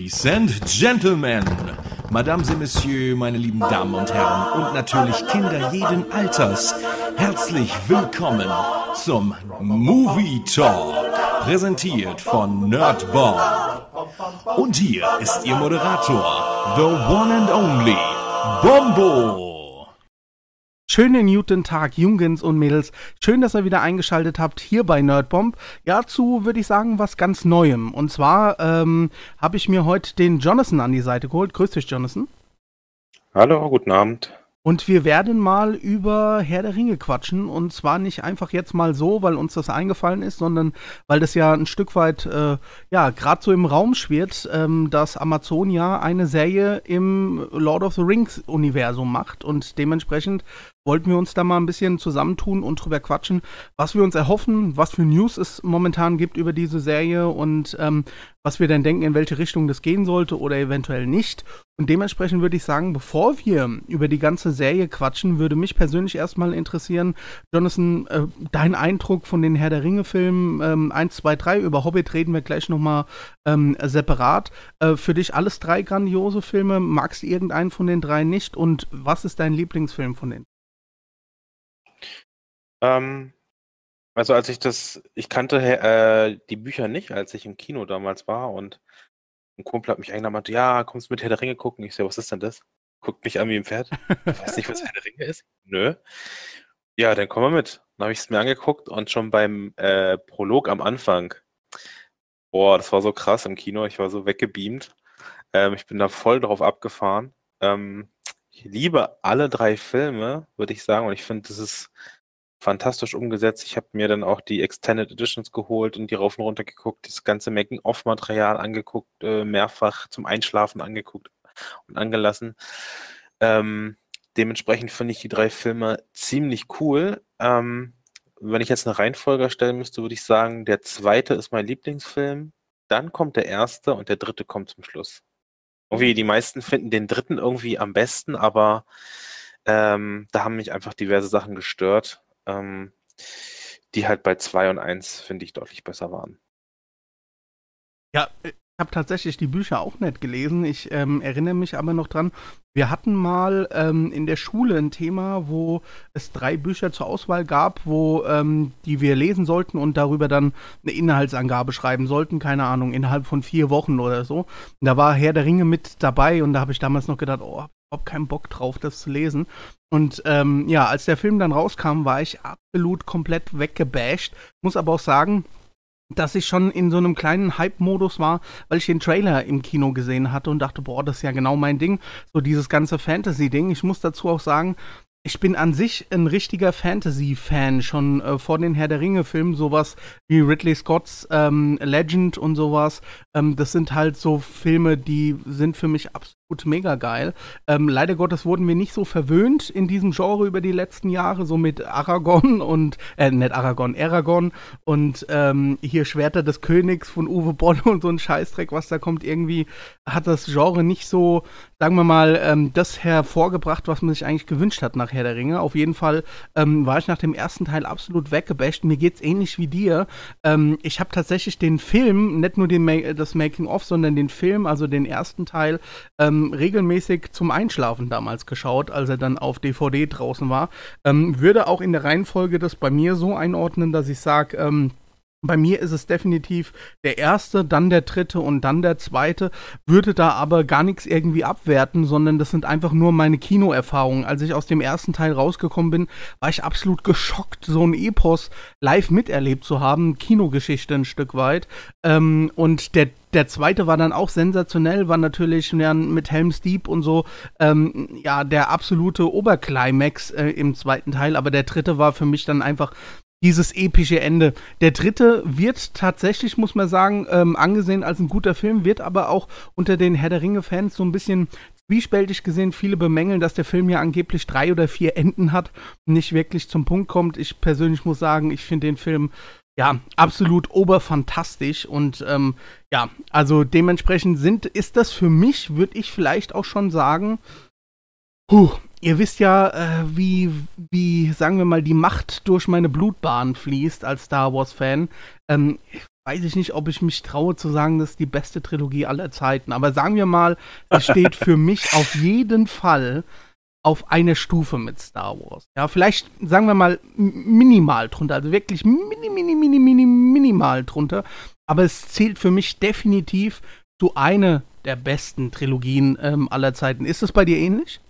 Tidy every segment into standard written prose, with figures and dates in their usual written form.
Ladies and Gentlemen, Mesdames et Messieurs, meine lieben Damen und Herren und natürlich Kinder jeden Alters, herzlich willkommen zum Movie Talk, präsentiert von Nerdbomb. Und hier ist Ihr Moderator, the one and only Bombo. Schönen guten Tag, Jungens und Mädels. Schön, dass ihr wieder eingeschaltet habt hier bei Nerdbomb. Ja, zu, würde ich sagen, was ganz Neuem. Und zwar habe ich mir heute den Jonathan an die Seite geholt. Grüß dich, Jonathan. Hallo, guten Abend. Und wir werden mal über Herr der Ringe quatschen. Und zwar nicht einfach jetzt mal so, weil uns das eingefallen ist, sondern weil das ja ein Stück weit, gerade so im Raum schwirrt, dass Amazon ja eine Serie im Lord of the Rings-Universum macht. Und dementsprechend wollten wir uns da mal ein bisschen zusammentun und drüber quatschen, was wir uns erhoffen, was für News es momentan gibt über diese Serie und was wir denn denken, in welche Richtung das gehen sollte oder eventuell nicht. Und dementsprechend würde ich sagen, bevor wir über die ganze Serie quatschen, würde mich persönlich erstmal interessieren, Jonathan, dein Eindruck von den Herr der Ringe-Filmen 1, 2, 3, über Hobbit reden wir gleich nochmal separat. Für dich alles 3 grandiose Filme, magst du irgendeinen von den 3 nicht und was ist dein Lieblingsfilm von denen? Also ich kannte die Bücher nicht, als ich im Kino damals war und ein Kumpel hat mich eingeladen, ja, kommst du mit Herr der Ringe gucken? Ich so, was ist denn das? Guckt mich an wie ein Pferd. Ich weiß nicht, was Herr der Ringe ist. Nö. Ja, dann komm mal mit. Dann habe ich es mir angeguckt und schon beim Prolog am Anfang, boah, das war so krass im Kino, ich war so weggebeamt. Ich bin da voll drauf abgefahren. Ich liebe alle 3 Filme, würde ich sagen, und ich finde, das ist fantastisch umgesetzt. Ich habe mir dann auch die Extended Editions geholt und die rauf und runter geguckt, das ganze Making-of-Material angeguckt, mehrfach zum Einschlafen angeguckt und angelassen. Dementsprechend finde ich die 3 Filme ziemlich cool. Wenn ich jetzt eine Reihenfolge erstellen müsste, würde ich sagen, der 2. ist mein Lieblingsfilm, dann kommt der 1. und der 3. kommt zum Schluss. Irgendwie, die meisten finden den 3. irgendwie am besten, aber da haben mich einfach diverse Sachen gestört, die halt bei 2 und 1, finde ich, deutlich besser waren. Ja, ich habe tatsächlich die Bücher auch nicht gelesen. Ich erinnere mich aber noch dran, wir hatten mal in der Schule ein Thema, wo es 3 Bücher zur Auswahl gab, die wir lesen sollten und darüber dann eine Inhaltsangabe schreiben sollten, keine Ahnung, innerhalb von 4 Wochen oder so. Und da war Herr der Ringe mit dabei und da habe ich damals noch gedacht, oh, ich habe keinen Bock drauf, das zu lesen. Und als der Film dann rauskam, war ich absolut komplett weggebasht. Muss aber auch sagen, dass ich schon in so einem kleinen Hype-Modus war, weil ich den Trailer im Kino gesehen hatte und dachte, boah, das ist ja genau mein Ding. So dieses ganze Fantasy-Ding. Ich muss dazu auch sagen, ich bin an sich ein richtiger Fantasy-Fan, schon vor den Herr der Ringe-Filmen, sowas wie Ridley Scotts Legend und sowas. Das sind halt so Filme, die sind für mich absolut mega geil. Leider Gottes wurden wir nicht so verwöhnt in diesem Genre über die letzten Jahre, so mit Aragorn und, Eragon und hier Schwerter des Königs von Uwe Boll und so ein Scheißdreck, was da kommt. Irgendwie hat das Genre nicht so, sagen wir mal, das hervorgebracht, was man sich eigentlich gewünscht hat nach Herr der Ringe. Auf jeden Fall war ich nach dem ersten Teil absolut weggebasht. Mir geht's ähnlich wie dir. Ich habe tatsächlich den Film, nicht nur das Making-of, sondern den Film, also den ersten Teil, regelmäßig zum Einschlafen damals geschaut, als er dann auf DVD draußen war. Würde auch in der Reihenfolge das bei mir so einordnen, dass ich sage, bei mir ist es definitiv der 1., dann der 3. und dann der 2. Würde da aber gar nichts irgendwie abwerten, sondern das sind einfach nur meine Kinoerfahrungen. Als ich aus dem ersten Teil rausgekommen bin, war ich absolut geschockt, so ein Epos live miterlebt zu haben, Kinogeschichte ein Stück weit. Und der 2. war dann auch sensationell, war natürlich mit Helm's Deep und so, der absolute Oberclimax im 2. Teil, aber der 3. war für mich dann einfach dieses epische Ende. Der 3. wird tatsächlich, muss man sagen, angesehen als ein guter Film, wird aber auch unter den Herr der Ringe-Fans so ein bisschen zwiespältig gesehen. Viele bemängeln, dass der Film ja angeblich 3 oder 4 Enden hat und nicht wirklich zum Punkt kommt. Ich persönlich muss sagen, ich finde den Film absolut oberfantastisch und also dementsprechend ist das für mich, würde ich vielleicht auch schon sagen, ihr wisst ja, wie, sagen wir mal, die Macht durch meine Blutbahn fließt als Star Wars-Fan. weiß ich nicht, ob ich mich traue zu sagen, das ist die beste Trilogie aller Zeiten. Aber sagen wir mal, es steht für mich auf jeden Fall auf einer Stufe mit Star Wars. Ja, vielleicht sagen wir mal minimal drunter, also wirklich minimal drunter. Aber es zählt für mich definitiv zu einer der besten Trilogien aller Zeiten. Ist das bei dir ähnlich?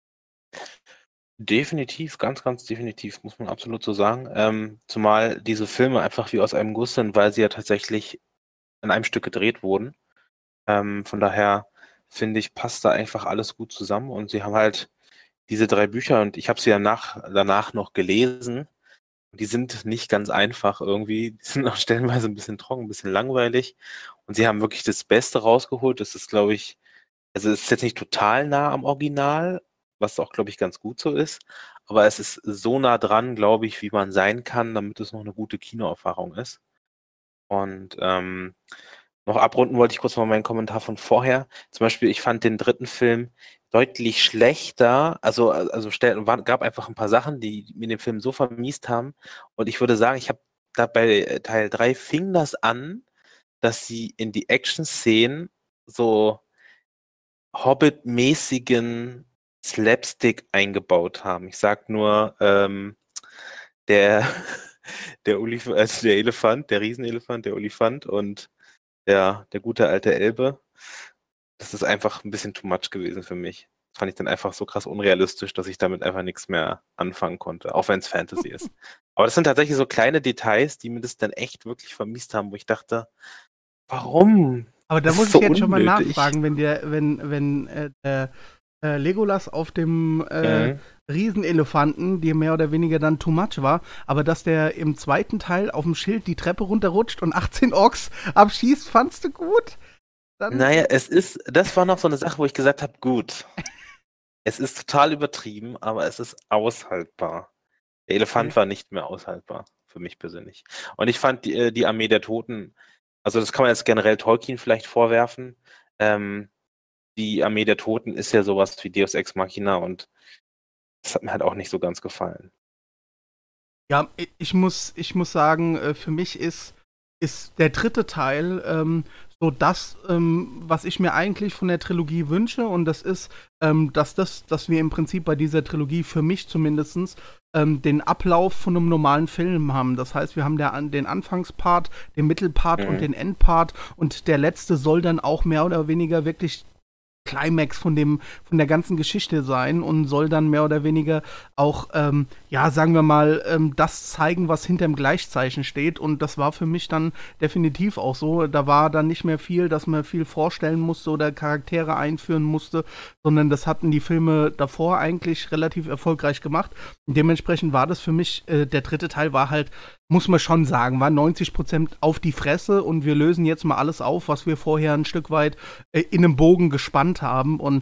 Definitiv, ganz, ganz definitiv, muss man absolut so sagen. Zumal diese Filme einfach wie aus einem Guss sind, weil sie ja tatsächlich in einem Stück gedreht wurden. Von daher finde ich, passt da einfach alles gut zusammen. Und sie haben halt diese 3 Bücher und ich habe sie danach noch gelesen. Die sind nicht ganz einfach irgendwie. Die sind auch stellenweise ein bisschen trocken, ein bisschen langweilig. Und sie haben wirklich das Beste rausgeholt. Das ist, glaube ich, also es ist jetzt nicht total nah am Original, was auch, glaube ich, ganz gut so ist. Aber es ist so nah dran, glaube ich, wie man sein kann, damit es noch eine gute Kinoerfahrung ist. Und noch abrunden wollte ich kurz mal meinen Kommentar von vorher. Zum Beispiel, ich fand den 3. Film deutlich schlechter. Gab einfach ein paar Sachen, die mir den Film so vermiest haben. Und ich würde sagen, ich habe da bei Teil 3 fing das an, dass sie in die Action-Szenen so Hobbit-mäßigen Slapstick eingebaut haben. Ich sag nur, der Elefant, der Riesenelefant, der Olifant und der gute alte Elbe. Das ist einfach ein bisschen too much gewesen für mich. Das fand ich dann einfach so krass unrealistisch, dass ich damit einfach nichts mehr anfangen konnte, auch wenn es Fantasy ist. Aber das sind tatsächlich so kleine Details, die mir das dann echt wirklich vermisst haben, wo ich dachte, warum? Aber da Das muss ist ich so jetzt schon mal unnötig. nachfragen, wenn der Legolas auf dem Riesenelefanten, die mehr oder weniger dann too much war, aber dass der im zweiten Teil auf dem Schild die Treppe runterrutscht und 18 Orks abschießt, fandst du gut? Dann Naja, das war noch so eine Sache, wo ich gesagt habe, gut, es ist total übertrieben, aber es ist aushaltbar. Der Elefant war nicht mehr aushaltbar, für mich persönlich. Und ich fand die Armee der Toten, also das kann man jetzt generell Tolkien vielleicht vorwerfen, die Armee der Toten ist ja sowas wie Deus Ex Machina und das hat mir halt auch nicht so ganz gefallen. Ja, ich muss sagen, für mich ist der 3. Teil so das, was ich mir eigentlich von der Trilogie wünsche. Und das ist, dass wir im Prinzip bei dieser Trilogie für mich zumindestens den Ablauf von einem normalen Film haben. Das heißt, wir haben den Anfangspart, den Mittelpart und den Endpart. Und der letzte soll dann auch mehr oder weniger wirklich Climax von der ganzen Geschichte sein und soll dann mehr oder weniger auch, ja, sagen wir mal, das zeigen, was hinterm Gleichzeichen steht. Und das war für mich dann definitiv auch so. Da war dann nicht mehr viel, dass man viel vorstellen musste oder Charaktere einführen musste, sondern das hatten die Filme davor eigentlich relativ erfolgreich gemacht. Und dementsprechend war das für mich, der 3. Teil war halt, muss man schon sagen, war 90% auf die Fresse und wir lösen jetzt mal alles auf, was wir vorher ein Stück weit in einem Bogen gespannt haben. Und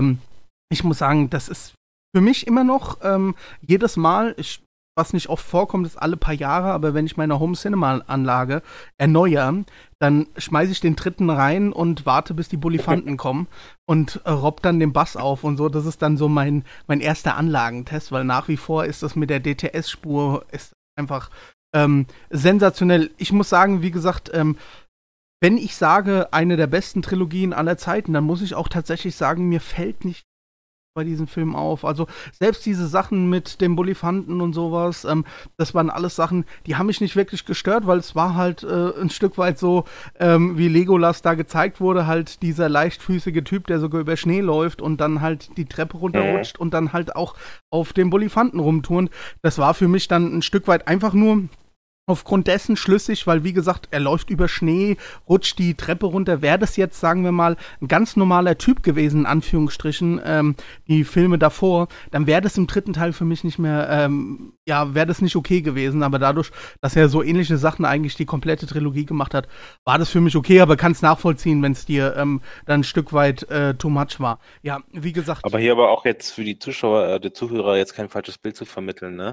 ich muss sagen, das ist für mich immer noch jedes Mal, was nicht oft vorkommt, ist alle paar Jahre, aber wenn ich meine Home-Cinema-Anlage erneuere, dann schmeiße ich den 3. rein und warte, bis die Bullifanten kommen und robb dann den Bass auf und so. Das ist dann so mein erster Anlagentest, weil nach wie vor ist das mit der DTS-Spur ist einfach sensationell. Ich muss sagen, wie gesagt, wenn ich sage, eine der besten Trilogien aller Zeiten, dann muss ich auch tatsächlich sagen, mir fällt nicht bei diesem Film auf. Also selbst diese Sachen mit dem Bullifanten und sowas, das waren alles Sachen, die haben mich nicht wirklich gestört, weil es war halt ein Stück weit so, wie Legolas da gezeigt wurde, halt dieser leichtfüßige Typ, der sogar über Schnee läuft und dann halt die Treppe runterrutscht und dann halt auch auf dem Bullifanten rumturnt. Das war für mich dann ein Stück weit einfach nur aufgrund dessen schlüssig, weil wie gesagt, er läuft über Schnee, rutscht die Treppe runter. Wäre das jetzt, sagen wir mal, ein ganz normaler Typ gewesen, in Anführungsstrichen, die Filme davor, dann wäre das im 3. Teil für mich nicht mehr, ja, wäre das nicht okay gewesen. Aber dadurch, dass er so ähnliche Sachen eigentlich die komplette Trilogie gemacht hat, war das für mich okay, aber kann es nachvollziehen, wenn es dir dann ein Stück weit too much war. Ja, wie gesagt. Aber hier aber auch jetzt für die Zuschauer, die Zuhörer jetzt kein falsches Bild zu vermitteln, ne?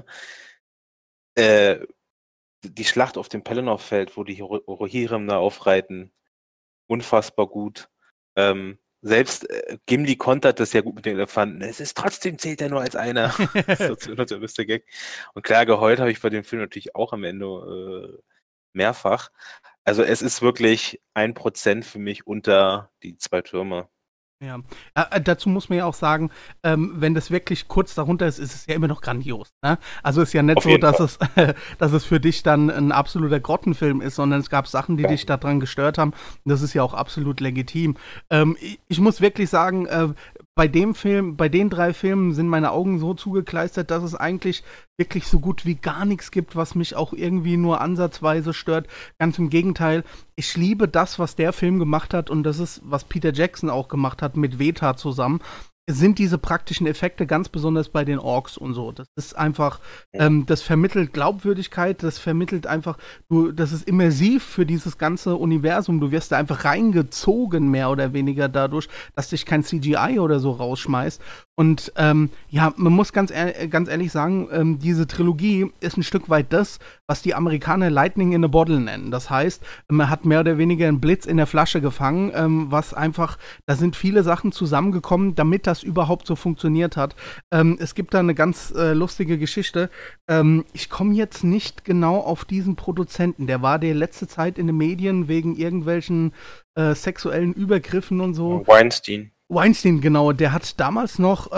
Die Schlacht auf dem Pelennor-Feld, wo die Rohirrim da aufreiten, unfassbar gut. Selbst Gimli kontert das ja gut mit den Elefanten. Es ist trotzdem, zählt er nur als einer. Das ist so der beste Gag. Und klar, geheult habe ich bei dem Film natürlich auch am Ende mehrfach. Also es ist wirklich 1% für mich unter die 2 Türme. Ja, dazu muss man ja auch sagen, wenn das wirklich kurz darunter ist, ist es ja immer noch grandios. Ne? Also ist ja nicht Auf so, jeden dass es für dich dann ein absoluter Grottenfilm ist, sondern es gab Sachen, die dich daran gestört haben. Das ist ja auch absolut legitim. Ich muss wirklich sagen, bei dem Film, bei den 3 Filmen sind meine Augen so zugekleistert, dass es eigentlich wirklich so gut wie gar nichts gibt, was mich auch irgendwie nur ansatzweise stört. Ganz im Gegenteil, ich liebe das, was der Film gemacht hat, und das ist, was Peter Jackson auch gemacht hat mit Weta zusammen, sind diese praktischen Effekte, ganz besonders bei den Orks und so. Das ist einfach, das vermittelt Glaubwürdigkeit, das vermittelt einfach, das ist immersiv für dieses ganze Universum. Du wirst da einfach reingezogen, mehr oder weniger dadurch, dass dich kein CGI oder so rausschmeißt. Und ja, man muss ganz ehrlich sagen, diese Trilogie ist ein Stück weit das, was die Amerikaner Lightning in a Bottle nennen. Das heißt, man hat mehr oder weniger einen Blitz in der Flasche gefangen, was einfach, da sind viele Sachen zusammengekommen, damit das überhaupt so funktioniert hat. Es gibt da eine ganz lustige Geschichte. Ich komme jetzt nicht genau auf diesen Produzenten. Der war die letzte Zeit in den Medien wegen irgendwelchen sexuellen Übergriffen und so. Weinstein, genau. Der hat damals noch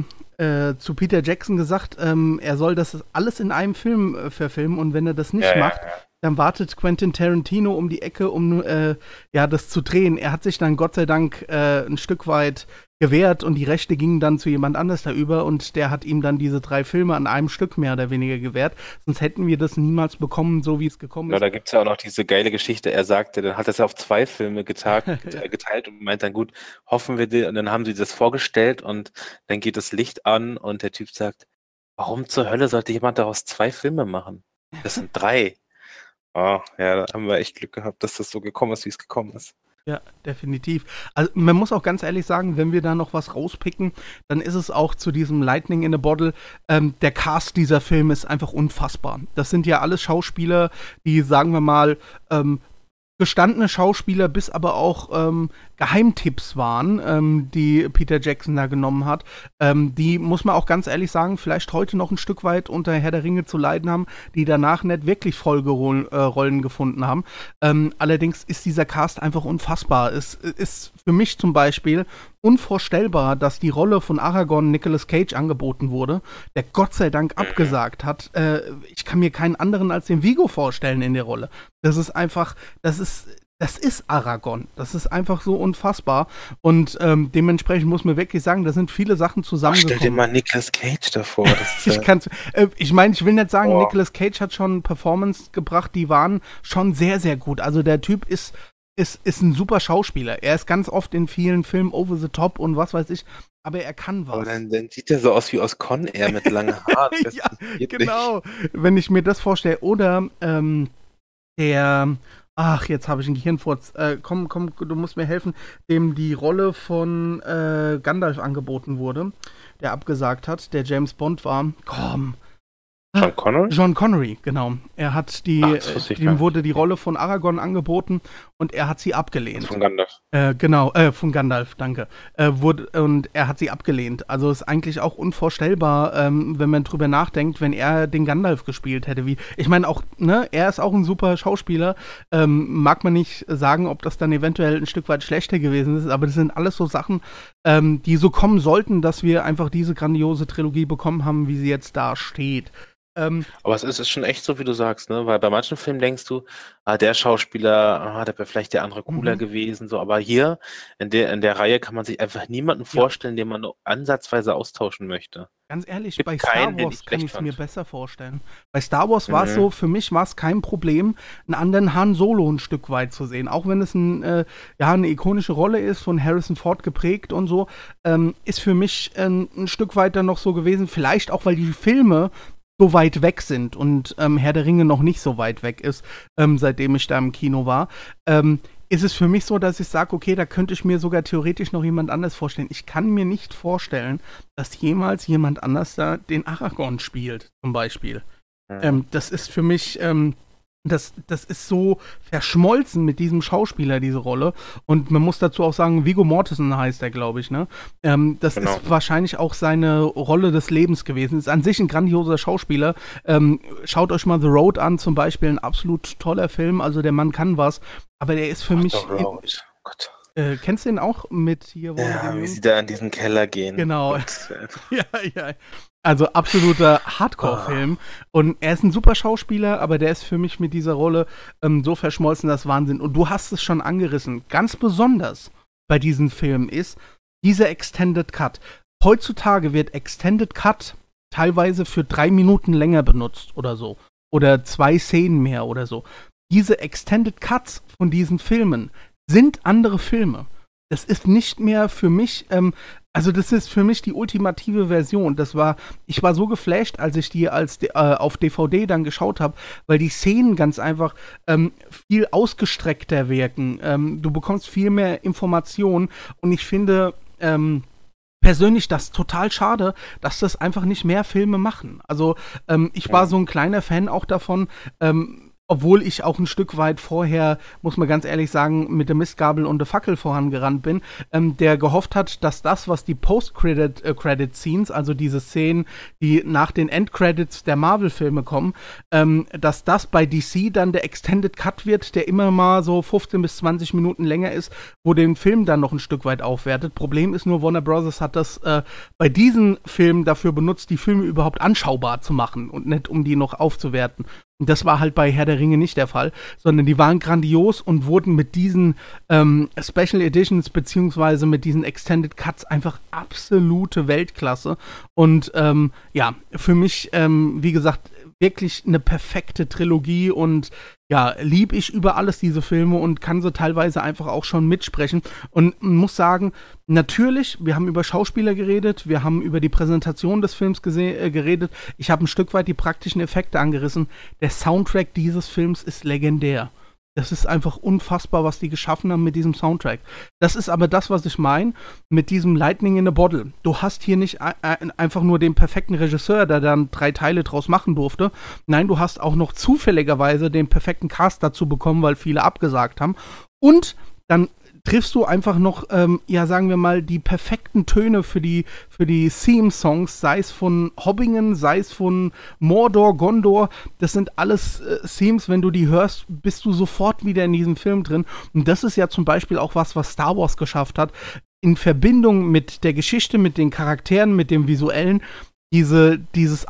zu Peter Jackson gesagt, er soll das alles in einem Film verfilmen, und wenn er das nicht macht, dann wartet Quentin Tarantino um die Ecke, um das zu drehen. Er hat sich dann Gott sei Dank ein Stück weit gewährt, und die Rechte gingen dann zu jemand anders da über, und der hat ihm dann diese 3 Filme an einem Stück mehr oder weniger gewährt. Sonst hätten wir das niemals bekommen, so wie es gekommen ist. Ja, da gibt es ja auch noch diese geile Geschichte. Er sagte, dann hat er es auf 2 Filme geteilt und meint dann, gut, hoffen wir, und dann haben sie das vorgestellt, und dann geht das Licht an und der Typ sagt, warum zur Hölle sollte jemand daraus 2 Filme machen? Das sind 3. Oh, ja, da haben wir echt Glück gehabt, dass das so gekommen ist, wie es gekommen ist. Ja, definitiv. Also man muss auch ganz ehrlich sagen, wenn wir da noch was rauspicken, dann ist es auch zu diesem Lightning in a Bottle. Der Cast dieser Filme ist einfach unfassbar. Das sind ja alles Schauspieler, die, sagen wir mal, gestandene Schauspieler, bis aber auch Geheimtipps waren, die Peter Jackson da genommen hat. Die, muss man auch ganz ehrlich sagen, vielleicht heute noch ein Stück weit unter Herr der Ringe zu leiden haben, die danach nicht wirklich Folgerollen gefunden haben. Allerdings ist dieser Cast einfach unfassbar. Es ist für mich zum Beispiel unvorstellbar, dass die Rolle von Aragorn Nicolas Cage angeboten wurde, der Gott sei Dank abgesagt hat. Ich kann mir keinen anderen als den Viggo vorstellen in der Rolle. Das ist einfach, das ist Aragorn. Das ist einfach so unfassbar. Und dementsprechend muss man wirklich sagen, da sind viele Sachen zusammengekommen. Stell dir mal Nicolas Cage davor. Ich meine, ich will nicht sagen, Nicolas Cage hat schon Performance gebracht, die waren schon sehr, sehr gut. Also der Typ ist ein super Schauspieler. Er ist ganz oft in vielen Filmen over the top und was weiß ich, aber er kann was. Aber dann sieht er so aus wie aus Con Air mit langen Haaren. Ja, genau. Nicht. Wenn ich mir das vorstelle. Oder jetzt habe ich einen Gehirnfurz. Komm, du musst mir helfen, dem die Rolle von Gandalf angeboten wurde, der abgesagt hat, der James Bond war. Komm. Sean Connery? John Connery, genau. Er hat ihm wurde die Rolle von Aragorn angeboten, und er hat sie abgelehnt. Von Gandalf. Von Gandalf, danke. Und er hat sie abgelehnt. Also ist eigentlich auch unvorstellbar, wenn man drüber nachdenkt, wenn er den Gandalf gespielt hätte. Ich meine auch, ne, er ist auch ein super Schauspieler. Mag man nicht sagen, ob das dann eventuell ein Stück weit schlechter gewesen ist, aber das sind alles so Sachen, die so kommen sollten, dass wir einfach diese grandiose Trilogie bekommen haben, wie sie jetzt da steht. Aber es ist schon echt so, wie du sagst, ne? Weil bei manchen Filmen denkst du, der Schauspieler, da wäre vielleicht der andere cooler gewesen, so. Aber hier in der Reihe kann man sich einfach niemanden vorstellen, den man nur ansatzweise austauschen möchte. Ganz ehrlich, bei Star Wars kann ich es mir besser vorstellen. Bei Star Wars war es so, für mich war es kein Problem, einen anderen Han Solo ein Stück weit zu sehen. Auch wenn es eine ikonische Rolle ist, von Harrison Ford geprägt und so, ist für mich ein Stück weit dann noch so gewesen, vielleicht auch, weil die Filme so weit weg sind und Herr der Ringe noch nicht so weit weg ist, seitdem ich da im Kino war, ist es für mich so, dass ich sage, okay, da könnte ich mir sogar theoretisch noch jemand anders vorstellen. Ich kann mir nicht vorstellen, dass jemals jemand anders da den Aragorn spielt, zum Beispiel. Das ist für mich das ist so verschmolzen mit diesem Schauspieler, diese Rolle. Und man muss dazu auch sagen, Viggo Mortensen heißt er, glaube ich, ne? Das Genau. ist wahrscheinlich auch seine Rolle des Lebens gewesen. Ist an sich ein grandioser Schauspieler. Schaut euch mal The Road an, zum Beispiel, ein absolut toller Film. Also der Mann kann was. Aber der ist für mich. Gott. Kennst du den auch mit hier? Ja, wie sie da in diesen Keller gehen. Genau. Und, Ja. Also absoluter Hardcore-Film. Und er ist ein super Schauspieler, aber der ist für mich mit dieser Rolle so verschmolzen, das ist Wahnsinn. Und du hast es schon angerissen. Ganz besonders bei diesem Film ist dieser Extended Cut. Heutzutage wird Extended Cut teilweise für 3 Minuten länger benutzt oder so. Oder 2 Szenen mehr oder so. Diese Extended Cuts von diesen Filmen sind andere Filme. Das ist nicht mehr für mich, also das ist für mich die ultimative Version. Ich war so geflasht, als ich die auf DVD dann geschaut habe, weil die Szenen ganz einfach viel ausgestreckter wirken. Du bekommst viel mehr Informationen und ich finde persönlich das total schade, dass das einfach nicht mehr Filme machen. Also ich war so ein kleiner Fan auch davon, obwohl ich auch ein Stück weit vorher, muss man ganz ehrlich sagen, mit der Mistgabel und der Fackel vorangerannt bin, der gehofft hat, dass das, was die Post-Credit-Scenes, also diese Szenen, die nach den Endcredits der Marvel-Filme kommen, dass das bei DC dann der Extended Cut wird, der immer mal so 15 bis 20 Minuten länger ist, wo den Film dann noch ein Stück weit aufwertet. Problem ist nur, Warner Bros. Hat das bei diesen Filmen dafür benutzt, die Filme überhaupt anschaubar zu machen und nicht, um die noch aufzuwerten. Und das war halt bei Herr der Ringe nicht der Fall, sondern die waren grandios und wurden mit diesen Special Editions beziehungsweise mit diesen Extended Cuts einfach absolute Weltklasse. Und ja, für mich, wie gesagt, wirklich eine perfekte Trilogie und ja, lieb ich über alles diese Filme und kann so teilweise einfach auch schon mitsprechen und muss sagen, natürlich, wir haben über Schauspieler geredet, wir haben über die Präsentation des Films geredet, ich habe ein Stück weit die praktischen Effekte angerissen. Der Soundtrack dieses Films ist legendär. Das ist einfach unfassbar, was die geschaffen haben mit diesem Soundtrack. Das ist aber das, was ich meine mit diesem Lightning in a Bottle. Du hast hier nicht einfach nur den perfekten Regisseur, der dann 3 Teile draus machen durfte. Nein, du hast auch noch zufälligerweise den perfekten Cast dazu bekommen, weil viele abgesagt haben. Und dann triffst du einfach noch, ja, sagen wir mal, die perfekten Töne für die Theme-Songs, sei es von Hobbingen, sei es von Mordor, Gondor. Das sind alles Themes, wenn du die hörst, bist du sofort wieder in diesem Film drin. Und das ist ja zum Beispiel auch was Star Wars geschafft hat, in Verbindung mit der Geschichte, mit den Charakteren, mit dem Visuellen, dieses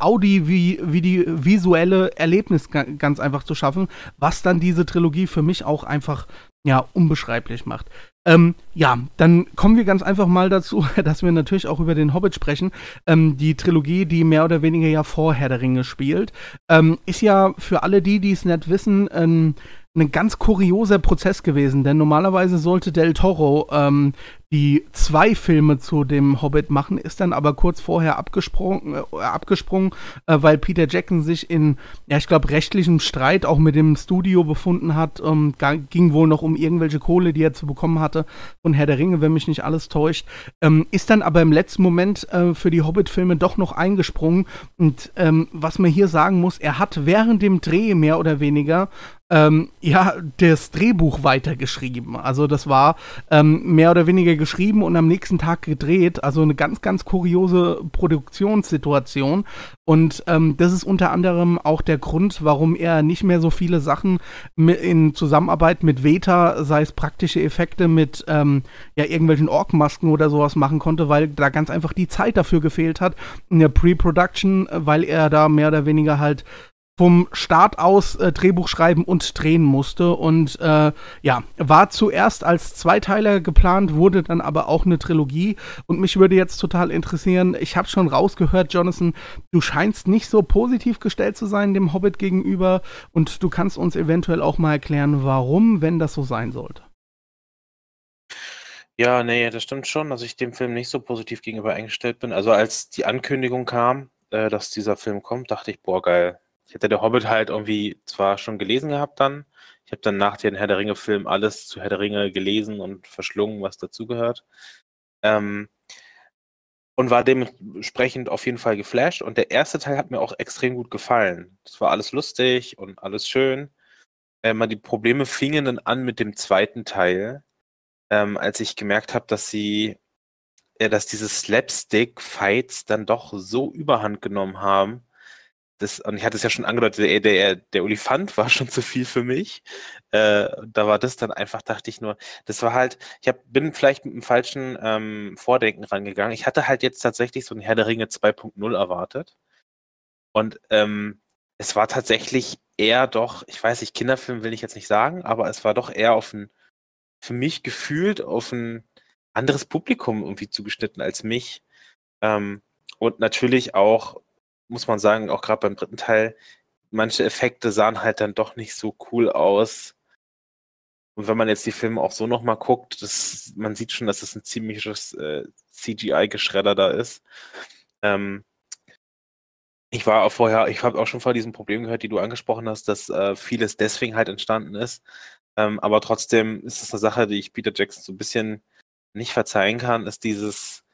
visuelle Erlebnis ganz einfach zu schaffen, was dann diese Trilogie für mich auch einfach, ja, unbeschreiblich macht. Ja, dann kommen wir ganz einfach mal dazu, dass wir natürlich auch über den Hobbit sprechen. Die Trilogie, die mehr oder weniger ja vor Herr der Ringe spielt, ist ja für alle die es nicht wissen, ein ganz kurioser Prozess gewesen, denn normalerweise sollte Del Toro die 2 Filme zu dem Hobbit machen, ist dann aber kurz vorher abgesprungen, weil Peter Jackson sich in, ja, ich glaube, rechtlichem Streit auch mit dem Studio befunden hat. Ging wohl noch um irgendwelche Kohle, die er zu bekommen hatte von Herr der Ringe, wenn mich nicht alles täuscht. Ist dann aber im letzten Moment für die Hobbit-Filme doch noch eingesprungen. Und was man hier sagen muss, er hat während dem Dreh mehr oder weniger ja, das Drehbuch weitergeschrieben. Also das war mehr oder weniger geschrieben und am nächsten Tag gedreht. Also eine ganz, ganz kuriose Produktionssituation. Und das ist unter anderem auch der Grund, warum er nicht mehr so viele Sachen in Zusammenarbeit mit Weta, sei es praktische Effekte mit ja, irgendwelchen Orkmasken oder sowas machen konnte, weil da ganz einfach die Zeit dafür gefehlt hat in der Pre-Production, weil er da mehr oder weniger halt vom Start aus Drehbuch schreiben und drehen musste und ja, war zuerst als Zweiteiler geplant, wurde dann aber auch eine Trilogie und mich würde jetzt total interessieren, ich habe schon rausgehört, Jonathan, du scheinst nicht so positiv gestellt zu sein dem Hobbit gegenüber und du kannst uns eventuell auch mal erklären, warum, wenn das so sein sollte. Ja, nee, das stimmt schon, dass ich dem Film nicht so positiv gegenüber eingestellt bin. Also als die Ankündigung kam, dass dieser Film kommt, dachte ich, boah, geil. Ich hätte der Hobbit halt irgendwie zwar schon gelesen gehabt dann. Ich habe dann nach den Herr der Ringe-Film alles zu Herr der Ringe gelesen und verschlungen, was dazugehört. Und war dementsprechend auf jeden Fall geflasht. Und der erste Teil hat mir auch extrem gut gefallen. Das war alles lustig und alles schön. die Probleme fingen dann an mit dem zweiten Teil, als ich gemerkt habe, dass diese Slapstick-Fights dann doch so Überhand genommen haben. Und ich hatte es ja schon angedeutet, der Olifant war schon zu viel für mich. Da war das dann einfach, dachte ich nur, das war halt, bin vielleicht mit einem falschen Vordenken rangegangen. Ich hatte halt jetzt tatsächlich so ein Herr der Ringe 2.0 erwartet. Und es war tatsächlich eher doch, ich weiß nicht, Kinderfilm will ich jetzt nicht sagen, aber es war doch eher für mich gefühlt auf ein anderes Publikum irgendwie zugeschnitten als mich. Und natürlich auch, muss man sagen, auch gerade beim dritten Teil, manche Effekte sahen halt dann doch nicht so cool aus. Und wenn man jetzt die Filme auch so nochmal guckt, man sieht schon, dass es ein ziemliches CGI-Geschredder da ist. Ich habe auch schon vor diesem Problem gehört, die du angesprochen hast, dass vieles deswegen halt entstanden ist. Aber trotzdem ist es eine Sache, die ich Peter Jackson so ein bisschen nicht verzeihen kann, ist diese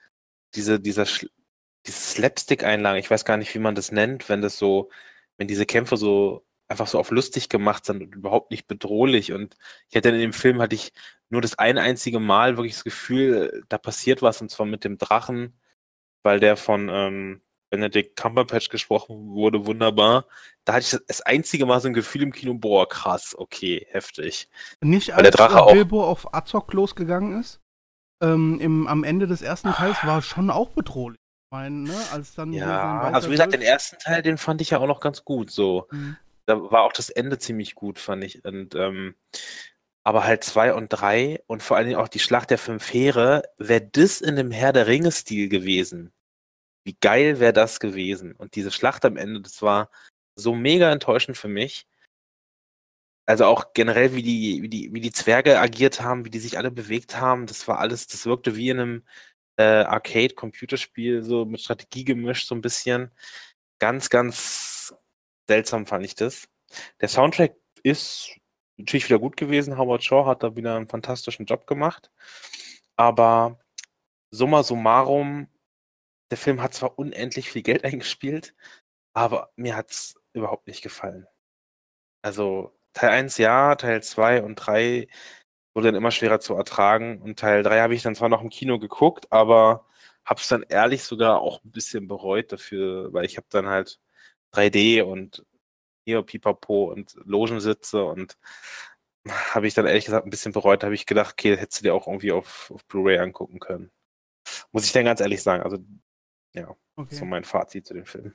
Slapstick-Einlagen. Ich weiß gar nicht, wie man das nennt, wenn diese Kämpfe so einfach so auf lustig gemacht sind und überhaupt nicht bedrohlich. Und ich hatte in dem Film nur das ein einzige Mal wirklich das Gefühl, da passiert was, und zwar mit dem Drachen, weil der von Benedict Cumberbatch gesprochen wurde, wunderbar. Da hatte ich das einzige Mal so ein Gefühl im Kino, boah, krass, okay, heftig. Nicht weil der als Drache Bilbo auf Azog losgegangen ist, am Ende des ersten Teils war schon auch bedrohlich. Ich meine, ne, als dann also wie gesagt, den ersten Teil, den fand ich ja auch noch ganz gut, so. Da war auch das Ende ziemlich gut, fand ich. Und aber halt 2 und 3 und vor allen Dingen auch die Schlacht der 5 Heere, wäre das in dem Herr der Ringe-Stil gewesen. Wie geil wäre das gewesen? Und diese Schlacht am Ende, das war so mega enttäuschend für mich. Also auch generell, wie die Zwerge agiert haben, wie die sich alle bewegt haben, das wirkte wie in einem Arcade-Computerspiel, so mit Strategie gemischt, so ein bisschen. Ganz, ganz seltsam fand ich das. Der Soundtrack ist natürlich wieder gut gewesen. Howard Shore hat da wieder einen fantastischen Job gemacht. Aber summa summarum, der Film hat zwar unendlich viel Geld eingespielt, aber mir hat es überhaupt nicht gefallen. Also Teil 1 ja, Teil 2 und 3 wurde dann immer schwerer zu ertragen. Und Teil 3 habe ich dann zwar noch im Kino geguckt, aber habe es dann ehrlich sogar auch ein bisschen bereut dafür, weil ich habe dann halt 3D und hier Pipapo und Logensitze und habe ich dann ehrlich gesagt ein bisschen bereut. Da habe ich gedacht, okay, hättest du dir auch irgendwie auf Blu-ray angucken können. Muss ich dann ganz ehrlich sagen. Also ja, okay. So mein Fazit zu dem Film.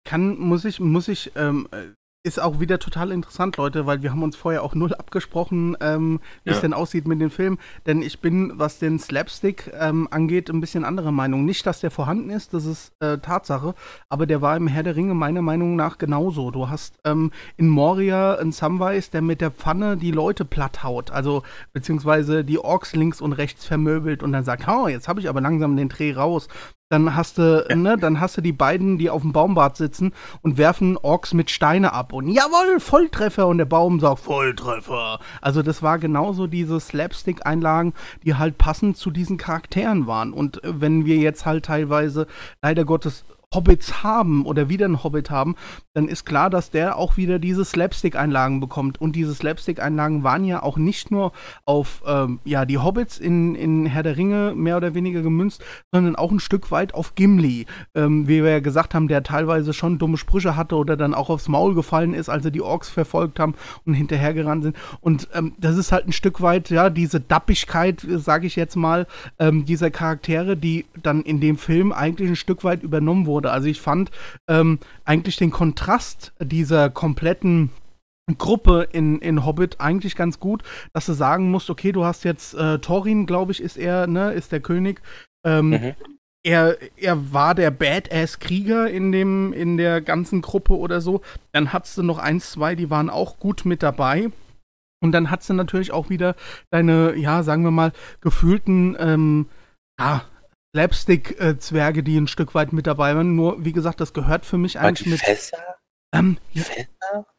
Ist auch wieder total interessant, Leute, weil wir haben uns vorher auch null abgesprochen, wie es denn aussieht mit dem Film. Denn ich bin, was den Slapstick angeht, ein bisschen anderer Meinung. Nicht, dass der vorhanden ist, das ist Tatsache, aber der war im Herr der Ringe meiner Meinung nach genauso. Du hast in Moria einen Samwise, der mit der Pfanne die Leute platt haut, also beziehungsweise die Orks links und rechts vermöbelt und dann sagt, oh, jetzt habe ich aber langsam den Dreh raus. Dann hast du die beiden, die auf dem Baumbart sitzen und werfen Orks mit Steine ab. Und jawohl, Volltreffer. Und der Baum sagt, Volltreffer. Also das war genauso diese Slapstick-Einlagen, die halt passend zu diesen Charakteren waren. Und wenn wir jetzt halt teilweise, leider Gottes, Hobbits haben oder wieder einen Hobbit haben, dann ist klar, dass der auch wieder diese Slapstick-Einlagen bekommt. Und diese Slapstick-Einlagen waren ja auch nicht nur auf die Hobbits in Herr der Ringe mehr oder weniger gemünzt, sondern auch ein Stück weit auf Gimli. Wie wir ja gesagt haben, der teilweise schon dumme Sprüche hatte oder dann auch aufs Maul gefallen ist, als er die Orks verfolgt haben und hinterhergerannt sind. Und das ist halt ein Stück weit, ja, diese Dappigkeit, sage ich jetzt mal, dieser Charaktere, die dann in dem Film eigentlich ein Stück weit übernommen wurde. Also ich fand eigentlich den Kontrast dieser kompletten Gruppe in Hobbit eigentlich ganz gut, dass du sagen musst, okay, du hast jetzt Thorin, glaube ich, ist er, ne, ist der König. Er war der Badass-Krieger in der ganzen Gruppe oder so. Dann hattest du noch 1, 2, die waren auch gut mit dabei. Und dann hattest du natürlich auch wieder deine, ja, sagen wir mal, gefühlten, Slapstick-Zwerge, die ein Stück weit mit dabei waren. Nur, wie gesagt, das gehört für mich eigentlich mit. Fässer? Ja, Fässer?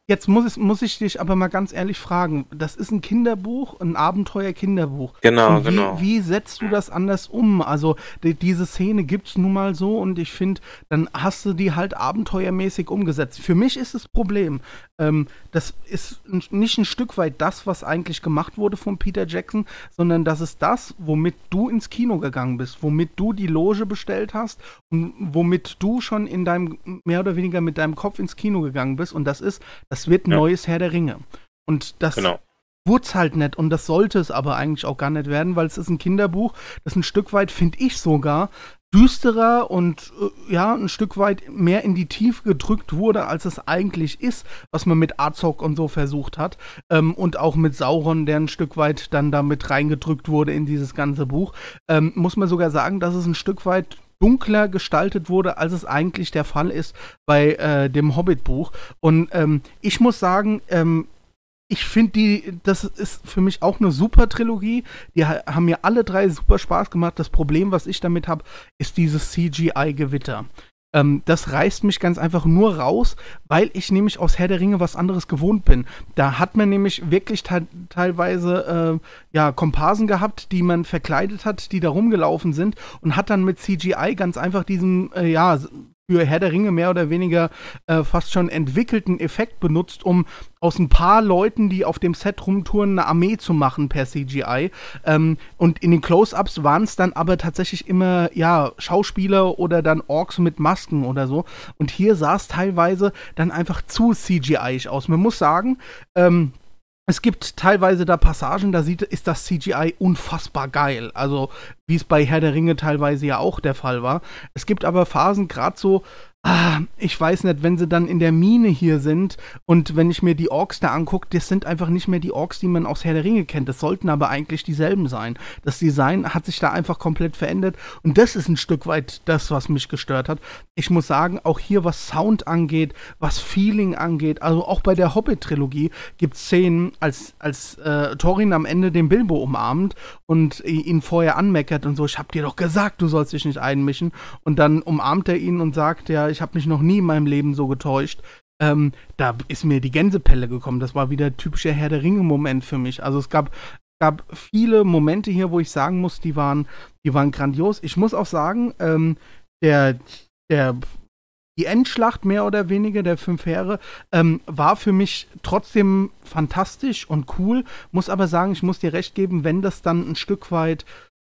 Jetzt muss ich dich aber mal ganz ehrlich fragen. Das ist ein Kinderbuch, ein Abenteuer-Kinderbuch. Genau, Und genau. wie setzt du das anders um? Also diese Szene gibt's nun mal so und ich finde, dann hast du die halt abenteuermäßig umgesetzt. Für mich ist das Problem, das ist nicht ein Stück weit das, was eigentlich gemacht wurde von Peter Jackson, sondern das ist das, womit du ins Kino gegangen bist, womit du die Loge bestellt hast und womit du schon in deinem, mehr oder weniger mit deinem Kopf ins Kino gegangen bist. Und das wird ein Ja, neues Herr der Ringe. Und das genau. wurde es halt nicht. Und das sollte es aber eigentlich auch gar nicht werden, weil es ist ein Kinderbuch, das ein Stück weit, finde ich sogar, düsterer und ja, ein Stück weit mehr in die Tiefe gedrückt wurde, als es eigentlich ist, was man mit Azog und so versucht hat. Und auch mit Sauron, der ein Stück weit dann damit reingedrückt wurde in dieses ganze Buch. Muss man sogar sagen, dass es ein Stück weit dunkler gestaltet wurde, als es eigentlich der Fall ist bei dem Hobbit-Buch. Und ich muss sagen, ich finde das ist für mich auch eine super Trilogie. Die haben mir alle drei super Spaß gemacht. Das Problem, was ich damit habe, ist dieses CGI-Gewitter. Das reißt mich ganz einfach nur raus, weil ich nämlich aus Herr der Ringe was anderes gewohnt bin. Da hat man nämlich wirklich teilweise ja, Komparsen gehabt, die man verkleidet hat, die da rumgelaufen sind und hat dann mit CGI ganz einfach diesen, ja, für Herr der Ringe mehr oder weniger fast schon entwickelten Effekt benutzt, um aus ein paar Leuten, die auf dem Set rumtouren, eine Armee zu machen per CGI. Und in den Close-Ups waren es dann aber tatsächlich immer, ja, Schauspieler oder dann Orks mit Masken oder so. Und hier sah es teilweise dann einfach zu CGI-ig aus. Man muss sagen, es gibt teilweise da Passagen, da ist das CGI unfassbar geil. Also, wie es bei Herr der Ringe teilweise ja auch der Fall war. Es gibt aber Phasen, gerade so, ich weiß nicht, wenn sie dann in der Mine hier sind und wenn ich mir die Orks da angucke, das sind einfach nicht mehr die Orks, die man aus Herr der Ringe kennt. Das sollten aber eigentlich dieselben sein. Das Design hat sich da einfach komplett verändert und das ist ein Stück weit das, was mich gestört hat. Ich muss sagen, auch hier, was Sound angeht, was Feeling angeht, also auch bei der Hobbit-Trilogie gibt es Szenen, als Thorin am Ende den Bilbo umarmt und ihn vorher anmeckert und so, ich hab dir doch gesagt, du sollst dich nicht einmischen. Und dann umarmt er ihn und sagt, ja, ich habe mich noch nie in meinem Leben so getäuscht. Da ist mir die Gänsepelle gekommen. Das war wieder typischer Herr der Ringe-Moment für mich. Also es gab viele Momente hier, wo ich sagen muss, die waren grandios. Ich muss auch sagen, die Endschlacht mehr oder weniger der 5 Heere war für mich trotzdem fantastisch und cool. Muss aber sagen, ich muss dir recht geben, wenn das dann ein Stück weit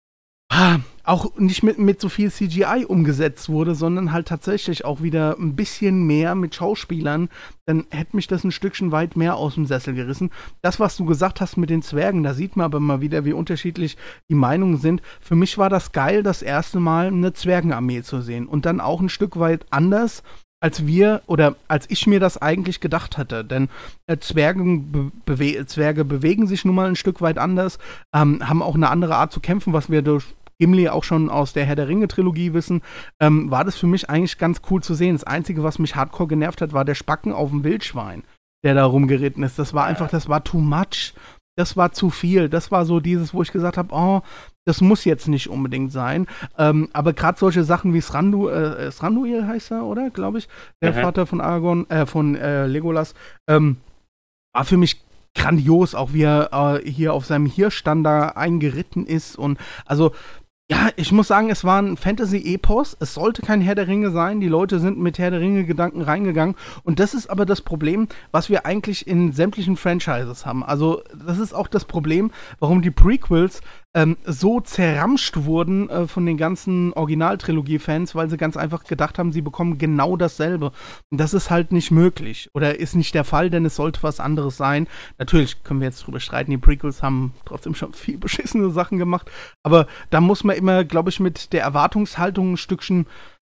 auch nicht mit so viel CGI umgesetzt wurde, sondern halt tatsächlich auch wieder ein bisschen mehr mit Schauspielern, dann hätte mich das ein Stückchen weit mehr aus dem Sessel gerissen. Das, was du gesagt hast mit den Zwergen, da sieht man aber mal wieder, wie unterschiedlich die Meinungen sind. Für mich war das geil, das erste Mal eine Zwergenarmee zu sehen und dann auch ein Stück weit anders, als ich mir das eigentlich gedacht hatte. Denn Zwerge bewegen sich nun mal ein Stück weit anders, haben auch eine andere Art zu kämpfen, was wir durch Gimli auch schon aus der Herr der Ringe-Trilogie wissen, war das für mich eigentlich ganz cool zu sehen. Das Einzige, was mich hardcore genervt hat, war der Spacken auf dem Wildschwein, der da rumgeritten ist. Das war too much. Das war zu viel. Das war so dieses, wo ich gesagt habe, oh, das muss jetzt nicht unbedingt sein. Aber gerade solche Sachen wie Thranduil heißt er, oder? Glaube ich. Der Vater von Aragorn, von Legolas, war für mich grandios, auch wie er hier auf seinem Hirschstand da eingeritten ist. Und also, ja, ich muss sagen, es war ein Fantasy-Epos. Es sollte kein Herr der Ringe sein. Die Leute sind mit Herr der Ringe-Gedanken reingegangen. Und das ist aber das Problem, was wir eigentlich in sämtlichen Franchises haben. Also, das ist auch das Problem, warum die Prequels so zerramscht wurden von den ganzen Originaltrilogie-Fans, weil sie ganz einfach gedacht haben, sie bekommen genau dasselbe. Und das ist halt nicht möglich. Oder ist nicht der Fall, denn es sollte was anderes sein. Natürlich können wir jetzt drüber streiten, die Prequels haben trotzdem schon viel beschissene Sachen gemacht. Aber da muss man immer, glaube ich, mit der Erwartungshaltung ein Stückchen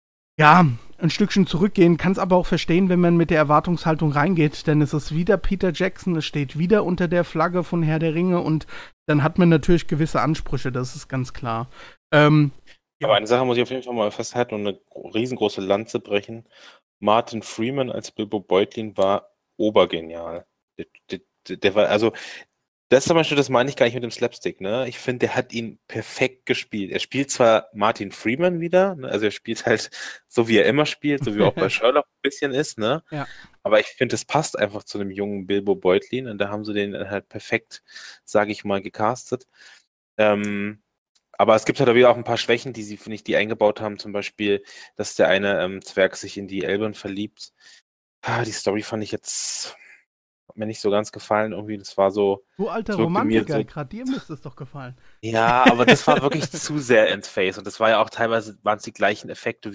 zurückgehen, kann es aber auch verstehen, wenn man mit der Erwartungshaltung reingeht, denn es ist wieder Peter Jackson, es steht wieder unter der Flagge von Herr der Ringe und dann hat man natürlich gewisse Ansprüche, das ist ganz klar. Aber eine Sache muss ich auf jeden Fall mal festhalten und eine riesengroße Lanze brechen. Martin Freeman als Bilbo Beutlin war obergenial. Der war, also Das zum Beispiel, das meine ich gar nicht mit dem Slapstick, ne? Ich finde, der hat ihn perfekt gespielt. Er spielt zwar Martin Freeman wieder, ne? Also er spielt halt so, wie er immer spielt, so wie er auch bei Sherlock ein bisschen ist, ne? Ja. Aber ich finde, es passt einfach zu einem jungen Bilbo Beutlin und da haben sie den halt perfekt, sage ich mal, gecastet. Aber es gibt halt auch wieder auch ein paar Schwächen, die sie, finde ich, die eingebaut haben. Zum Beispiel, dass der eine Zwerg sich in die Elben verliebt. Die Story fand ich jetzt, hat mir nicht so ganz gefallen. Irgendwie, das war so. Du alter es wirkte mir Romantiker, so, gerade dir müsste es doch gefallen. ja, aber das war wirklich zu sehr ins Face. Und das war ja auch teilweise, waren es die gleichen Effekte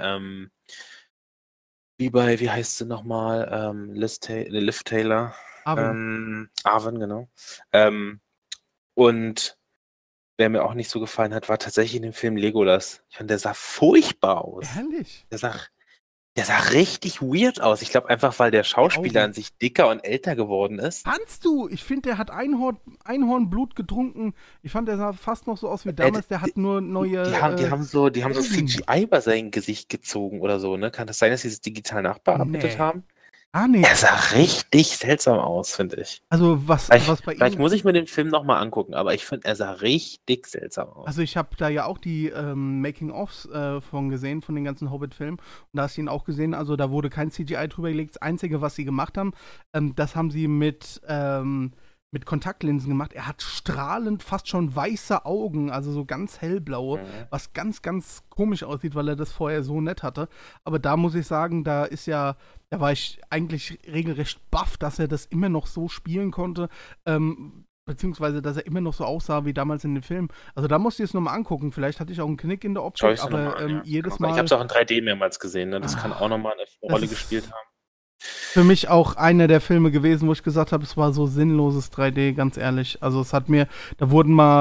wie heißt sie nochmal? Liv Taylor. Arwen, genau. Und wer mir auch nicht so gefallen hat, war tatsächlich in dem Film Legolas. Ich fand, der sah furchtbar aus. Ehrlich? Der sah richtig weird aus. Ich glaube einfach, weil der Schauspieler an sich dicker und älter geworden ist. Kannst du? Ich finde, der hat Einhornblut getrunken. Ich fand, der sah fast noch so aus wie damals. Der hat nur neue. Die haben so CGI über sein Gesicht gezogen oder so, ne? Kann das sein, dass sie das digital nachbearbeitet haben? Nee. Er sah richtig seltsam aus, finde ich. Also was bei ihm... Vielleicht muss ich mir den Film nochmal angucken, aber ich finde, er sah richtig seltsam aus. Also ich habe da ja auch die Making-ofs von gesehen, von den ganzen Hobbit-Filmen. Und da hast du ihn auch gesehen, also da wurde kein CGI drüber gelegt. Das Einzige, was sie gemacht haben, das haben sie mit Kontaktlinsen gemacht. Er hat strahlend fast schon weiße Augen, also so ganz hellblaue, was ganz, ganz komisch aussieht, weil er das vorher so nett hatte. Aber da muss ich sagen, da war ich eigentlich regelrecht baff, dass er das immer noch so spielen konnte, beziehungsweise, dass er immer noch so aussah wie damals in den Filmen. Also da musst du es nochmal angucken. Vielleicht hatte ich auch einen Knick in der Optik, aber jedes Mal... Ich habe es auch in 3D mehrmals gesehen, ne? Das kann auch nochmal eine Rolle gespielt haben. Für mich auch einer der Filme gewesen, wo ich gesagt habe, es war so sinnloses 3D, ganz ehrlich. Also es hat mir, da wurden mal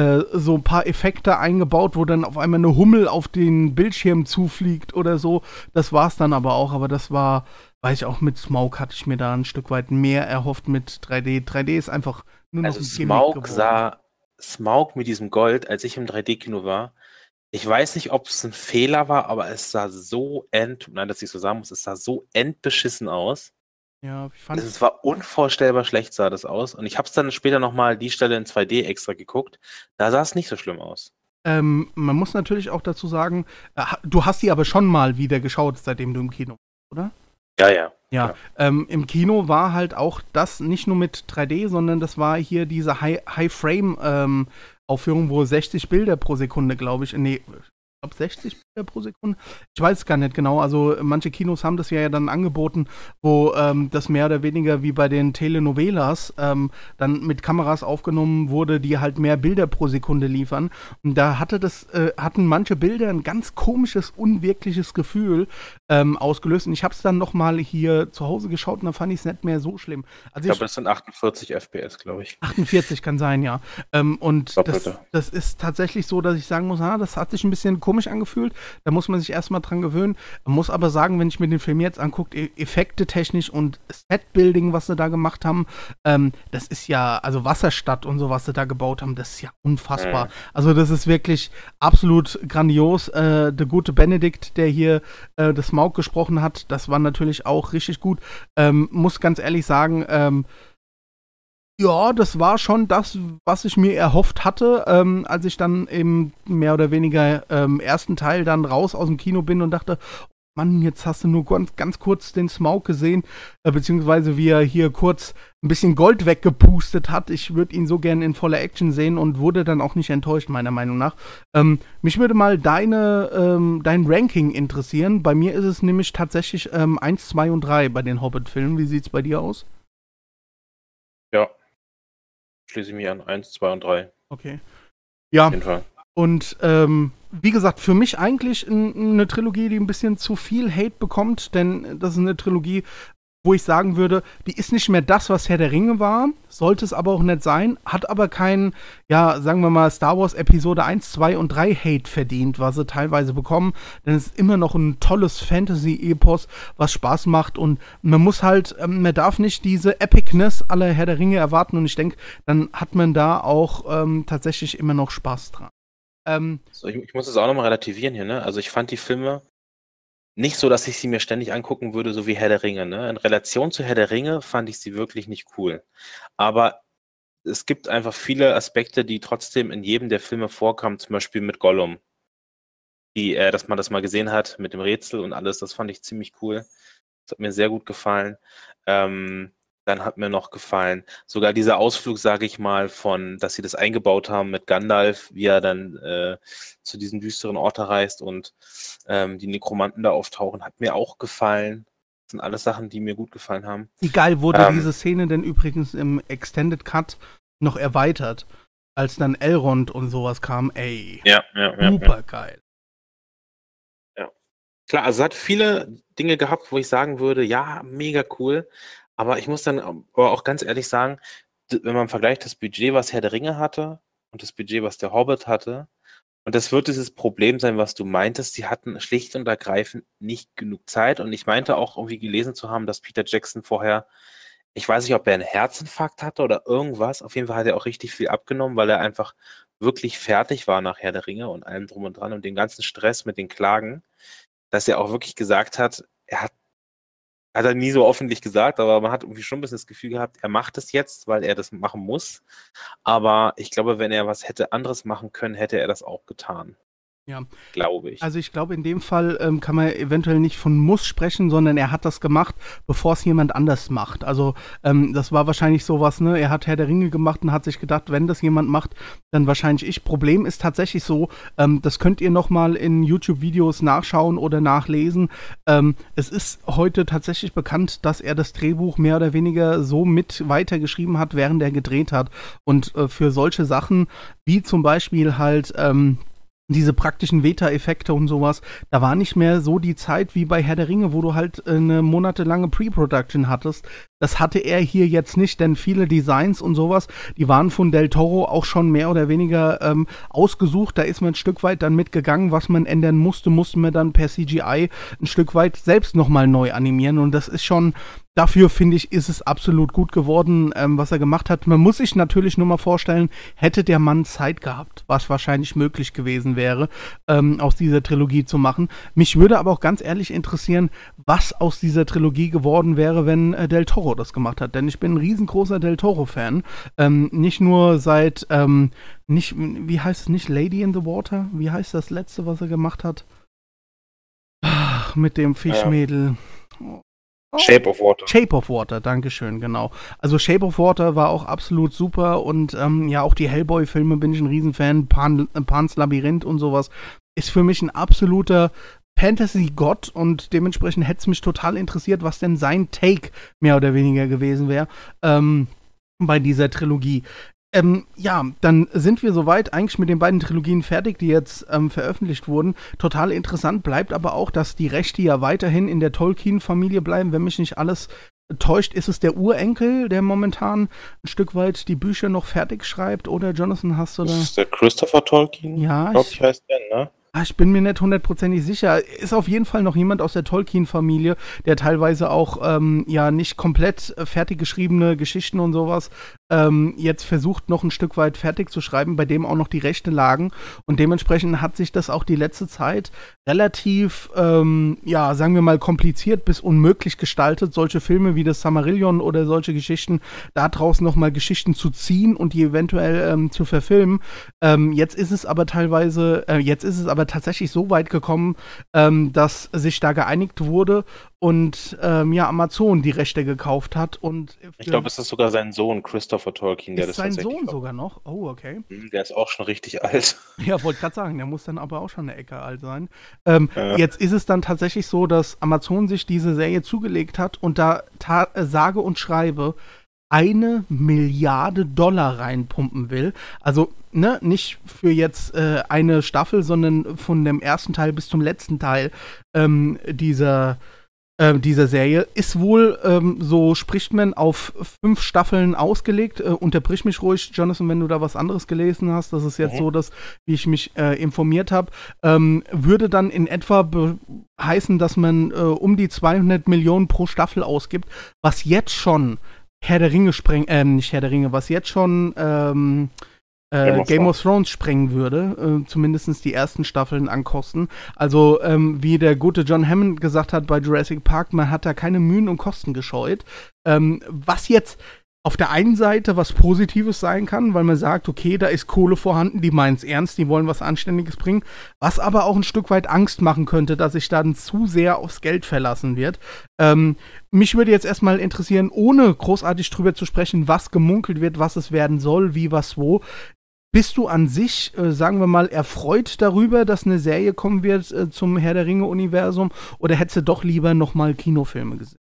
so ein paar Effekte eingebaut, wo dann auf einmal eine Hummel auf den Bildschirm zufliegt oder so. Das war es dann aber auch, aber das war, weiß ich auch, mit Smaug hatte ich mir da ein Stück weit mehr erhofft mit 3D. 3D ist einfach nur noch ein Gimmick geworden. Smaug mit diesem Gold, als ich im 3D-Kino war, ich weiß nicht, ob es ein Fehler war, aber es sah so nein, dass ich so sagen muss, es sah so endbeschissen aus. Ja, ich fand es war unvorstellbar schlecht, sah das aus. Und ich habe es dann später nochmal die Stelle in 2D extra geguckt. Da sah es nicht so schlimm aus. Man muss natürlich auch dazu sagen, du hast die aber schon mal wieder geschaut, seitdem du im Kino bist, oder? Ja. Ja, im Kino war halt auch das nicht nur mit 3D, sondern das war hier diese High-Frame Aufführung, wo 60 Bilder pro Sekunde, glaube ich, ich glaube 60 Bilder pro Sekunde, ich weiß es gar nicht genau, also manche Kinos haben das ja dann angeboten, wo das mehr oder weniger wie bei den Telenovelas dann mit Kameras aufgenommen wurde, die halt mehr Bilder pro Sekunde liefern, und da hatten manche Bilder ein ganz komisches, unwirkliches Gefühl ausgelöst, und ich habe es dann nochmal hier zu Hause geschaut und da fand ich es nicht mehr so schlimm. Also ich glaube, das sind 48 FPS, glaube ich. 48 kann sein, ja. Und das ist tatsächlich so, dass ich sagen muss, das hat sich ein bisschen komisch angefühlt. Da muss man sich erstmal dran gewöhnen. Man muss aber sagen, wenn ich mir den Film jetzt angucke, Effekte technisch und Setbuilding, was sie da gemacht haben, das ist ja, also Wasserstadt und so, was sie da gebaut haben, das ist ja unfassbar. Also das ist wirklich absolut grandios. Der gute Benedikt, der hier das Smaug gesprochen hat, das war natürlich auch richtig gut. Muss ganz ehrlich sagen, ja, das war schon das, was ich mir erhofft hatte, als ich dann im mehr oder weniger ersten Teil dann raus aus dem Kino bin und dachte, Mann, jetzt hast du nur ganz kurz den Smaug gesehen, beziehungsweise wie er hier kurz ein bisschen Gold weggepustet hat. Ich würde ihn so gern in voller Action sehen und wurde dann auch nicht enttäuscht, meiner Meinung nach. Mich würde mal dein Ranking interessieren. Bei mir ist es nämlich tatsächlich 1, 2 und 3 bei den Hobbit-Filmen. Wie sieht's bei dir aus? Ja. Schließe ich mich an. 1, 2 und 3. Okay. Ja. Auf jeden Fall. Und wie gesagt, für mich eigentlich eine Trilogie, die ein bisschen zu viel Hate bekommt, denn das ist eine Trilogie, wo ich sagen würde, die ist nicht mehr das, was Herr der Ringe war, sollte es aber auch nicht sein, hat aber keinen, ja, sagen wir mal, Star Wars Episode 1, 2 und 3 Hate verdient, was sie teilweise bekommen, denn es ist immer noch ein tolles Fantasy-Epos, was Spaß macht, und man muss halt, man darf nicht diese Epicness aller Herr der Ringe erwarten, und ich denke, dann hat man da auch tatsächlich immer noch Spaß dran. Ich muss das auch nochmal relativieren hier, ne? Also ich fand die Filme nicht so, dass ich sie mir ständig angucken würde, so wie Herr der Ringe, ne? In Relation zu Herr der Ringe fand ich sie wirklich nicht cool. Aber es gibt einfach viele Aspekte, die trotzdem in jedem der Filme vorkamen, zum Beispiel mit Gollum. Dass man das mal gesehen hat mit dem Rätsel und alles, das fand ich ziemlich cool. Das hat mir sehr gut gefallen. Dann hat mir noch gefallen, sogar dieser Ausflug, sage ich mal, dass sie das eingebaut haben mit Gandalf, wie er dann zu diesem düsteren Ort reist und die Nekromanten da auftauchen, hat mir auch gefallen. Das sind alles Sachen, die mir gut gefallen haben. Wie geil wurde diese Szene denn übrigens im Extended Cut noch erweitert, als dann Elrond und sowas kam, ey. Ja. Super geil. Ja. Klar, also es hat viele Dinge gehabt, wo ich sagen würde, ja, mega cool. Aber ich muss dann aber auch ganz ehrlich sagen, wenn man vergleicht das Budget, was Herr der Ringe hatte und das Budget, was der Hobbit hatte, und das wird dieses Problem sein, was du meintest, die hatten schlicht und ergreifend nicht genug Zeit. Und ich meinte auch irgendwie gelesen zu haben, dass Peter Jackson vorher, ich weiß nicht, ob er einen Herzinfarkt hatte oder irgendwas, auf jeden Fall hat er auch richtig viel abgenommen, weil er einfach wirklich fertig war nach Herr der Ringe und allem drum und dran und den ganzen Stress mit den Klagen, dass er auch wirklich gesagt hat, hat er nie so öffentlich gesagt, aber man hat irgendwie schon ein bisschen das Gefühl gehabt, er macht es jetzt, weil er das machen muss. Aber ich glaube, wenn er was hätte anderes machen können, hätte er das auch getan. Ja. Glaube ich. Also ich glaube, in dem Fall kann man eventuell nicht von muss sprechen, sondern er hat das gemacht, bevor es jemand anders macht. Also das war wahrscheinlich sowas, ne? Er hat Herr der Ringe gemacht und hat sich gedacht, wenn das jemand macht, dann wahrscheinlich ich. Problem ist tatsächlich so, das könnt ihr nochmal in YouTube-Videos nachschauen oder nachlesen. Es ist heute tatsächlich bekannt, dass er das Drehbuch mehr oder weniger so mit weitergeschrieben hat, während er gedreht hat. Und für solche Sachen, wie zum Beispiel halt diese praktischen Veta-Effekte und sowas, da war nicht mehr so die Zeit wie bei Herr der Ringe, wo du halt eine monatelange Pre-Production hattest. Das hatte er hier jetzt nicht, denn viele Designs und sowas, die waren von Del Toro auch schon mehr oder weniger ausgesucht. Da ist man ein Stück weit dann mitgegangen, was man ändern musste man dann per CGI ein Stück weit selbst nochmal neu animieren. Und das ist schon, dafür finde ich, ist es absolut gut geworden, was er gemacht hat. Man muss sich natürlich nur mal vorstellen, hätte der Mann Zeit gehabt, was wahrscheinlich möglich gewesen wäre, aus dieser Trilogie zu machen. Mich würde aber auch ganz ehrlich interessieren, was aus dieser Trilogie geworden wäre, wenn Del Toro das gemacht hat. Denn ich bin ein riesengroßer Del Toro-Fan. Nicht nur seit, wie heißt es nicht, Lady in the Water? Wie heißt das letzte, was er gemacht hat? Ach, mit dem Fischmädel. Shape of Water. Shape of Water, dankeschön, genau. Also Shape of Water war auch absolut super und ja, auch die Hellboy-Filme bin ich ein Riesenfan. Pans Labyrinth und sowas ist für mich ein absoluter Fantasy-Gott und dementsprechend hätte es mich total interessiert, was denn sein Take mehr oder weniger gewesen wäre bei dieser Trilogie. Ja, dann sind wir soweit eigentlich mit den beiden Trilogien fertig, die jetzt veröffentlicht wurden. Total interessant bleibt aber auch, dass die Rechte ja weiterhin in der Tolkien-Familie bleiben. Wenn mich nicht alles täuscht, ist es der Urenkel, der momentan ein Stück weit die Bücher noch fertig schreibt. Oder, Jonathan, hast du da... Das ist der Christopher Tolkien? Ja, ich glaube, ich heißt der, ne? Ich bin mir nicht hundertprozentig sicher. Ist auf jeden Fall noch jemand aus der Tolkien-Familie, der teilweise auch ja nicht komplett fertig geschriebene Geschichten und sowas jetzt versucht, noch ein Stück weit fertig zu schreiben, bei dem auch noch die Rechte lagen. Und dementsprechend hat sich das auch die letzte Zeit relativ, ja, sagen wir mal, kompliziert bis unmöglich gestaltet, solche Filme wie das Silmarillion oder solche Geschichten, da draußen nochmal Geschichten zu ziehen und die eventuell zu verfilmen. Jetzt ist es aber tatsächlich so weit gekommen, dass sich da geeinigt wurde und ja, Amazon die Rechte gekauft hat. Und ich glaube, es ist sogar sein Sohn, Christopher Tolkien, der das tatsächlich. Ist sein Sohn macht. sogar noch? Oh, okay. Der ist auch schon richtig alt. Ja, wollte gerade sagen, der muss dann aber auch schon eine Ecke alt sein. Jetzt ist es dann tatsächlich so, dass Amazon sich diese Serie zugelegt hat und da sage und schreibe 1 Milliarde $1 reinpumpen will. Also, ne, nicht für jetzt eine Staffel, sondern von dem ersten Teil bis zum letzten Teil dieser Serie ist wohl, so spricht man, auf 5 Staffeln ausgelegt. Unterbrich mich ruhig, Jonathan, wenn du da was anderes gelesen hast. Das ist jetzt so, dass, wie ich mich informiert habe, würde dann in etwa heißen, dass man um die 200 Millionen pro Staffel ausgibt, was jetzt schon Herr der Ringe nicht Herr der Ringe, was jetzt schon Game of Thrones sprengen würde, zumindest die ersten Staffeln ankosten. Also, wie der gute John Hammond gesagt hat bei Jurassic Park, man hat da keine Mühen und Kosten gescheut. Was jetzt auf der einen Seite was Positives sein kann, weil man sagt, okay, da ist Kohle vorhanden, die meinen es ernst, die wollen was Anständiges bringen, was aber auch ein Stück weit Angst machen könnte, dass sich dann zu sehr aufs Geld verlassen wird. Mich würde jetzt erstmal interessieren, ohne großartig drüber zu sprechen, was gemunkelt wird, was es werden soll, wie, was, wo. Bist du an sich, sagen wir mal, erfreut darüber, dass eine Serie kommen wird zum Herr der Ringe-Universum, oder hättest du doch lieber nochmal Kinofilme gesehen?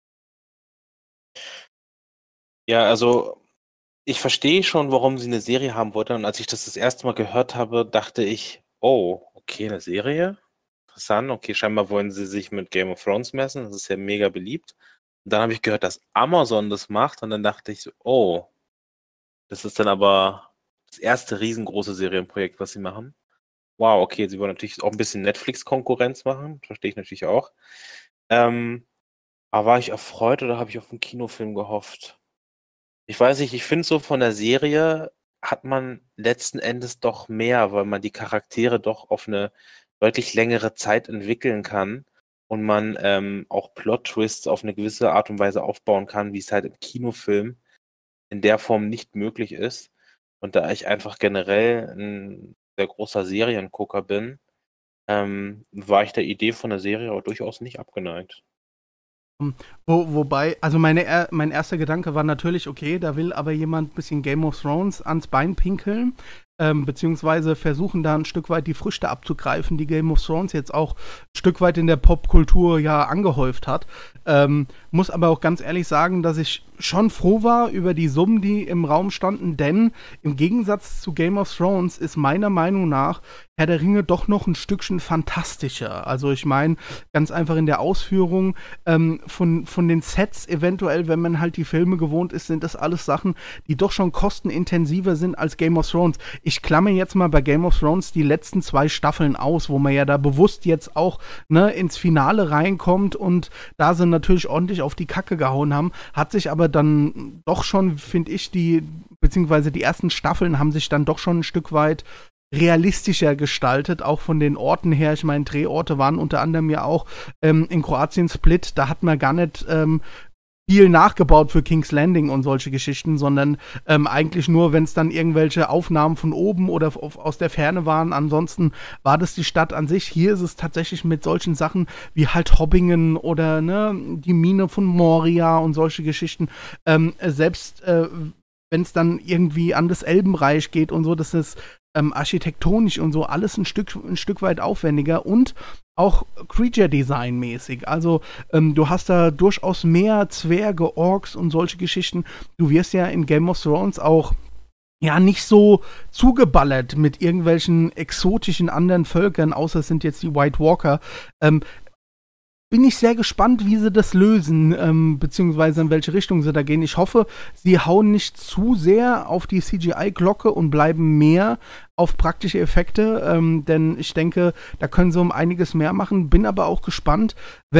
Ja, also ich verstehe schon, warum sie eine Serie haben wollten. Und als ich das erste Mal gehört habe, dachte ich, oh, okay, eine Serie? Interessant. Okay, scheinbar wollen sie sich mit Game of Thrones messen. Das ist ja mega beliebt. Und dann habe ich gehört, dass Amazon das macht. Und dann dachte ich so, oh, das ist dann aber das erste riesengroße Serienprojekt, was sie machen. Wow, okay, sie wollen natürlich auch ein bisschen Netflix-Konkurrenz machen. Verstehe ich natürlich auch. Aber war ich erfreut oder habe ich auf einen Kinofilm gehofft? Ich weiß nicht, ich finde so von der Serie hat man letzten Endes doch mehr, weil man die Charaktere doch auf eine deutlich längere Zeit entwickeln kann und man auch Plot-Twists auf eine gewisse Art und Weise aufbauen kann, wie es halt im Kinofilm in der Form nicht möglich ist. Und da ich einfach generell ein sehr großer Seriengucker bin, war ich der Idee von der Serie auch durchaus nicht abgeneigt. Wobei, also mein erster Gedanke war natürlich, okay, da will aber jemand ein bisschen Game of Thrones ans Bein pinkeln, beziehungsweise versuchen da ein Stück weit die Früchte abzugreifen, die Game of Thrones jetzt auch ein Stück weit in der Popkultur ja angehäuft hat. Muss aber auch ganz ehrlich sagen, dass ich schon froh war über die Summen, die im Raum standen, denn im Gegensatz zu Game of Thrones ist meiner Meinung nach Herr der Ringe doch noch ein Stückchen fantastischer. Also ich meine, ganz einfach in der Ausführung von den Sets eventuell, wenn man halt die Filme gewohnt ist, sind das alles Sachen, die doch schon kostenintensiver sind als Game of Thrones. Ich klammer jetzt mal bei Game of Thrones die letzten 2 Staffeln aus, wo man ja da bewusst jetzt auch ins Finale reinkommt und da sie natürlich ordentlich auf die Kacke gehauen haben, hat sich aber dann doch schon, finde ich, beziehungsweise die ersten Staffeln haben sich dann doch schon ein Stück weit realistischer gestaltet, auch von den Orten her. Ich meine, Drehorte waren unter anderem ja auch in Kroatien Split, da hat man gar nicht viel nachgebaut für King's Landing und solche Geschichten, sondern eigentlich nur, wenn es dann irgendwelche Aufnahmen von oben oder aus der Ferne waren. Ansonsten war das die Stadt an sich. Hier ist es tatsächlich mit solchen Sachen wie halt Hobbingen oder die Mine von Moria und solche Geschichten. Selbst wenn es dann irgendwie an das Elbenreich geht und so, das ist architektonisch und so alles ein Stück weit aufwendiger und auch Creature-Design-mäßig. Also du hast da durchaus mehr Zwerge, Orks und solche Geschichten. Du wirst ja in Game of Thrones auch ja nicht so zugeballert mit irgendwelchen exotischen anderen Völkern, außer es sind jetzt die White Walker. Bin ich sehr gespannt, wie sie das lösen, beziehungsweise in welche Richtung sie da gehen. Ich hoffe, sie hauen nicht zu sehr auf die CGI-Glocke und bleiben mehr auf praktische Effekte, denn ich denke, da können sie um einiges mehr machen. Bin aber auch gespannt,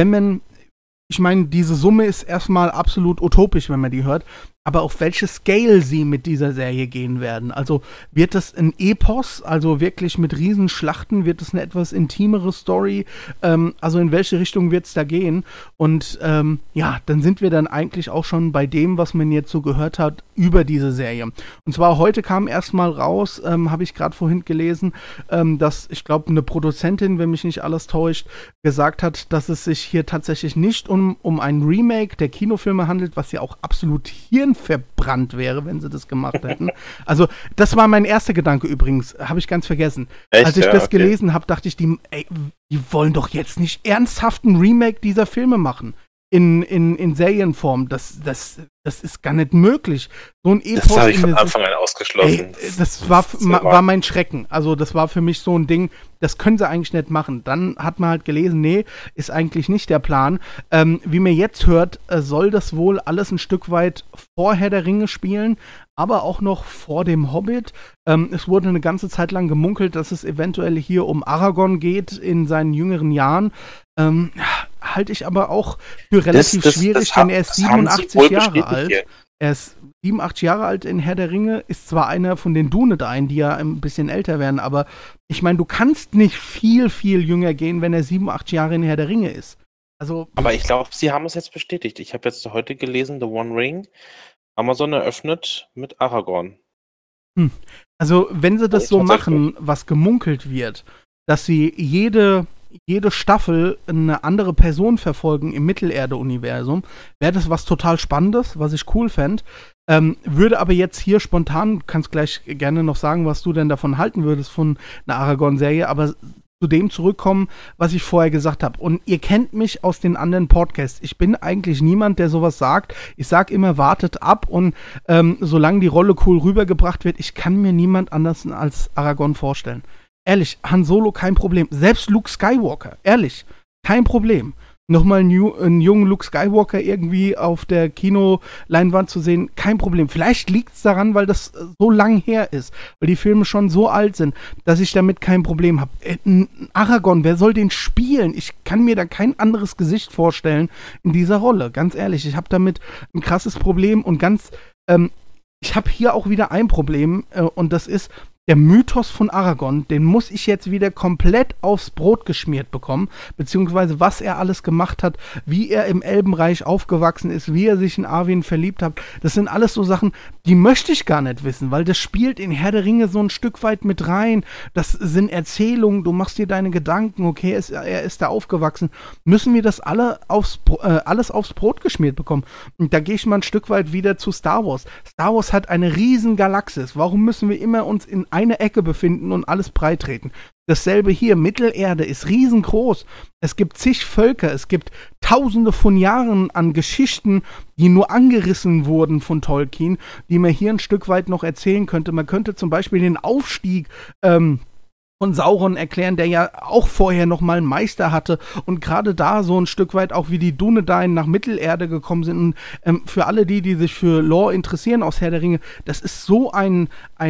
ich meine, diese Summe ist erstmal absolut utopisch, wenn man die hört, aber auf welche Scale sie mit dieser Serie gehen werden. Also wird das ein Epos, also wirklich mit Riesenschlachten, wird es eine etwas intimere Story, also in welche Richtung wird es da gehen? Und ja, dann sind wir dann eigentlich auch schon bei dem, was man jetzt so gehört hat über diese Serie. Und zwar heute kam erstmal raus, habe ich gerade vorhin gelesen, dass, ich glaube, eine Produzentin, wenn mich nicht alles täuscht, gesagt hat, dass es sich hier tatsächlich nicht um ein Remake der Kinofilme handelt, was ja auch absolut hirnverbrannt wäre, wenn sie das gemacht hätten. Also, das war mein erster Gedanke übrigens, habe ich ganz vergessen. Echt? Als ich das gelesen habe, dachte ich, die wollen doch jetzt nicht ernsthaft ein Remake dieser Filme machen. In Serienform. Das ist gar nicht möglich. So ein Epos. Das habe ich von Anfang an ausgeschlossen. Das war mein Schrecken. Also das war für mich so ein Ding, das können sie eigentlich nicht machen. Dann hat man halt gelesen, nee, ist eigentlich nicht der Plan. Wie man jetzt hört, soll das wohl alles ein Stück weit vor Herr der Ringe spielen, aber auch noch vor dem Hobbit. Es wurde eine ganze Zeit lang gemunkelt, dass es eventuell hier um Aragorn geht in seinen jüngeren Jahren. Halte ich aber auch für relativ schwierig, denn er ist 87 Jahre alt. Hier. Er ist 87 Jahre alt in Herr der Ringe, ist zwar einer von den Dunedain, die ja ein bisschen älter werden, aber ich meine, du kannst nicht viel, viel jünger gehen, wenn er 87 Jahre in Herr der Ringe ist. Also, aber ich glaube, sie haben es jetzt bestätigt. Ich habe jetzt heute gelesen, The One Ring, Amazon eröffnet mit Aragorn. Also, wenn sie das so machen, was gemunkelt wird, dass sie jede Staffel eine andere Person verfolgen im Mittelerde-Universum, wäre das was total Spannendes, was ich cool fände. Würde aber jetzt hier spontan, kannst gleich gerne noch sagen, was du denn davon halten würdest von einer Aragorn-Serie, aber zu dem zurückkommen, was ich vorher gesagt habe. Und ihr kennt mich aus den anderen Podcasts. Ich bin eigentlich niemand, der sowas sagt. Ich sag immer, wartet ab und solange die Rolle cool rübergebracht wird, ich kann mir niemand anders als Aragorn vorstellen. Ehrlich, Han Solo, kein Problem. Selbst Luke Skywalker, ehrlich, kein Problem. Nochmal einen jungen Luke Skywalker irgendwie auf der Kinoleinwand zu sehen, kein Problem. Vielleicht liegt es daran, weil das so lang her ist, weil die Filme schon so alt sind, dass ich damit kein Problem habe. Aragorn, wer soll den spielen? Ich kann mir da kein anderes Gesicht vorstellen in dieser Rolle, ganz ehrlich. Ich habe damit ein krasses Problem und ich habe hier auch wieder ein Problem und das ist, der Mythos von Aragorn, den muss ich jetzt wieder komplett aufs Brot geschmiert bekommen, beziehungsweise was er alles gemacht hat, wie er im Elbenreich aufgewachsen ist, wie er sich in Arwen verliebt hat. Das sind alles so Sachen, die möchte ich gar nicht wissen, weil das spielt in Herr der Ringe so ein Stück weit mit rein. Das sind Erzählungen, du machst dir deine Gedanken, okay, er ist da aufgewachsen. Müssen wir das alles aufs Brot geschmiert bekommen? Und da gehe ich mal ein Stück weit wieder zu Star Wars. Star Wars hat eine riesen Galaxis. Warum müssen wir immer uns in eine Ecke befinden und alles breitreten? Dasselbe hier, Mittelerde ist riesengroß. Es gibt zig Völker, es gibt tausende von Jahren an Geschichten, die nur angerissen wurden von Tolkien, die man hier ein Stück weit noch erzählen könnte. Man könnte zum Beispiel den Aufstieg von Sauron erklären, der ja auch vorher noch mal einen Meister hatte und gerade da so ein Stück weit auch wie die Dúnedain nach Mittelerde gekommen sind. Und für alle die sich für Lore interessieren aus Herr der Ringe, das ist so ein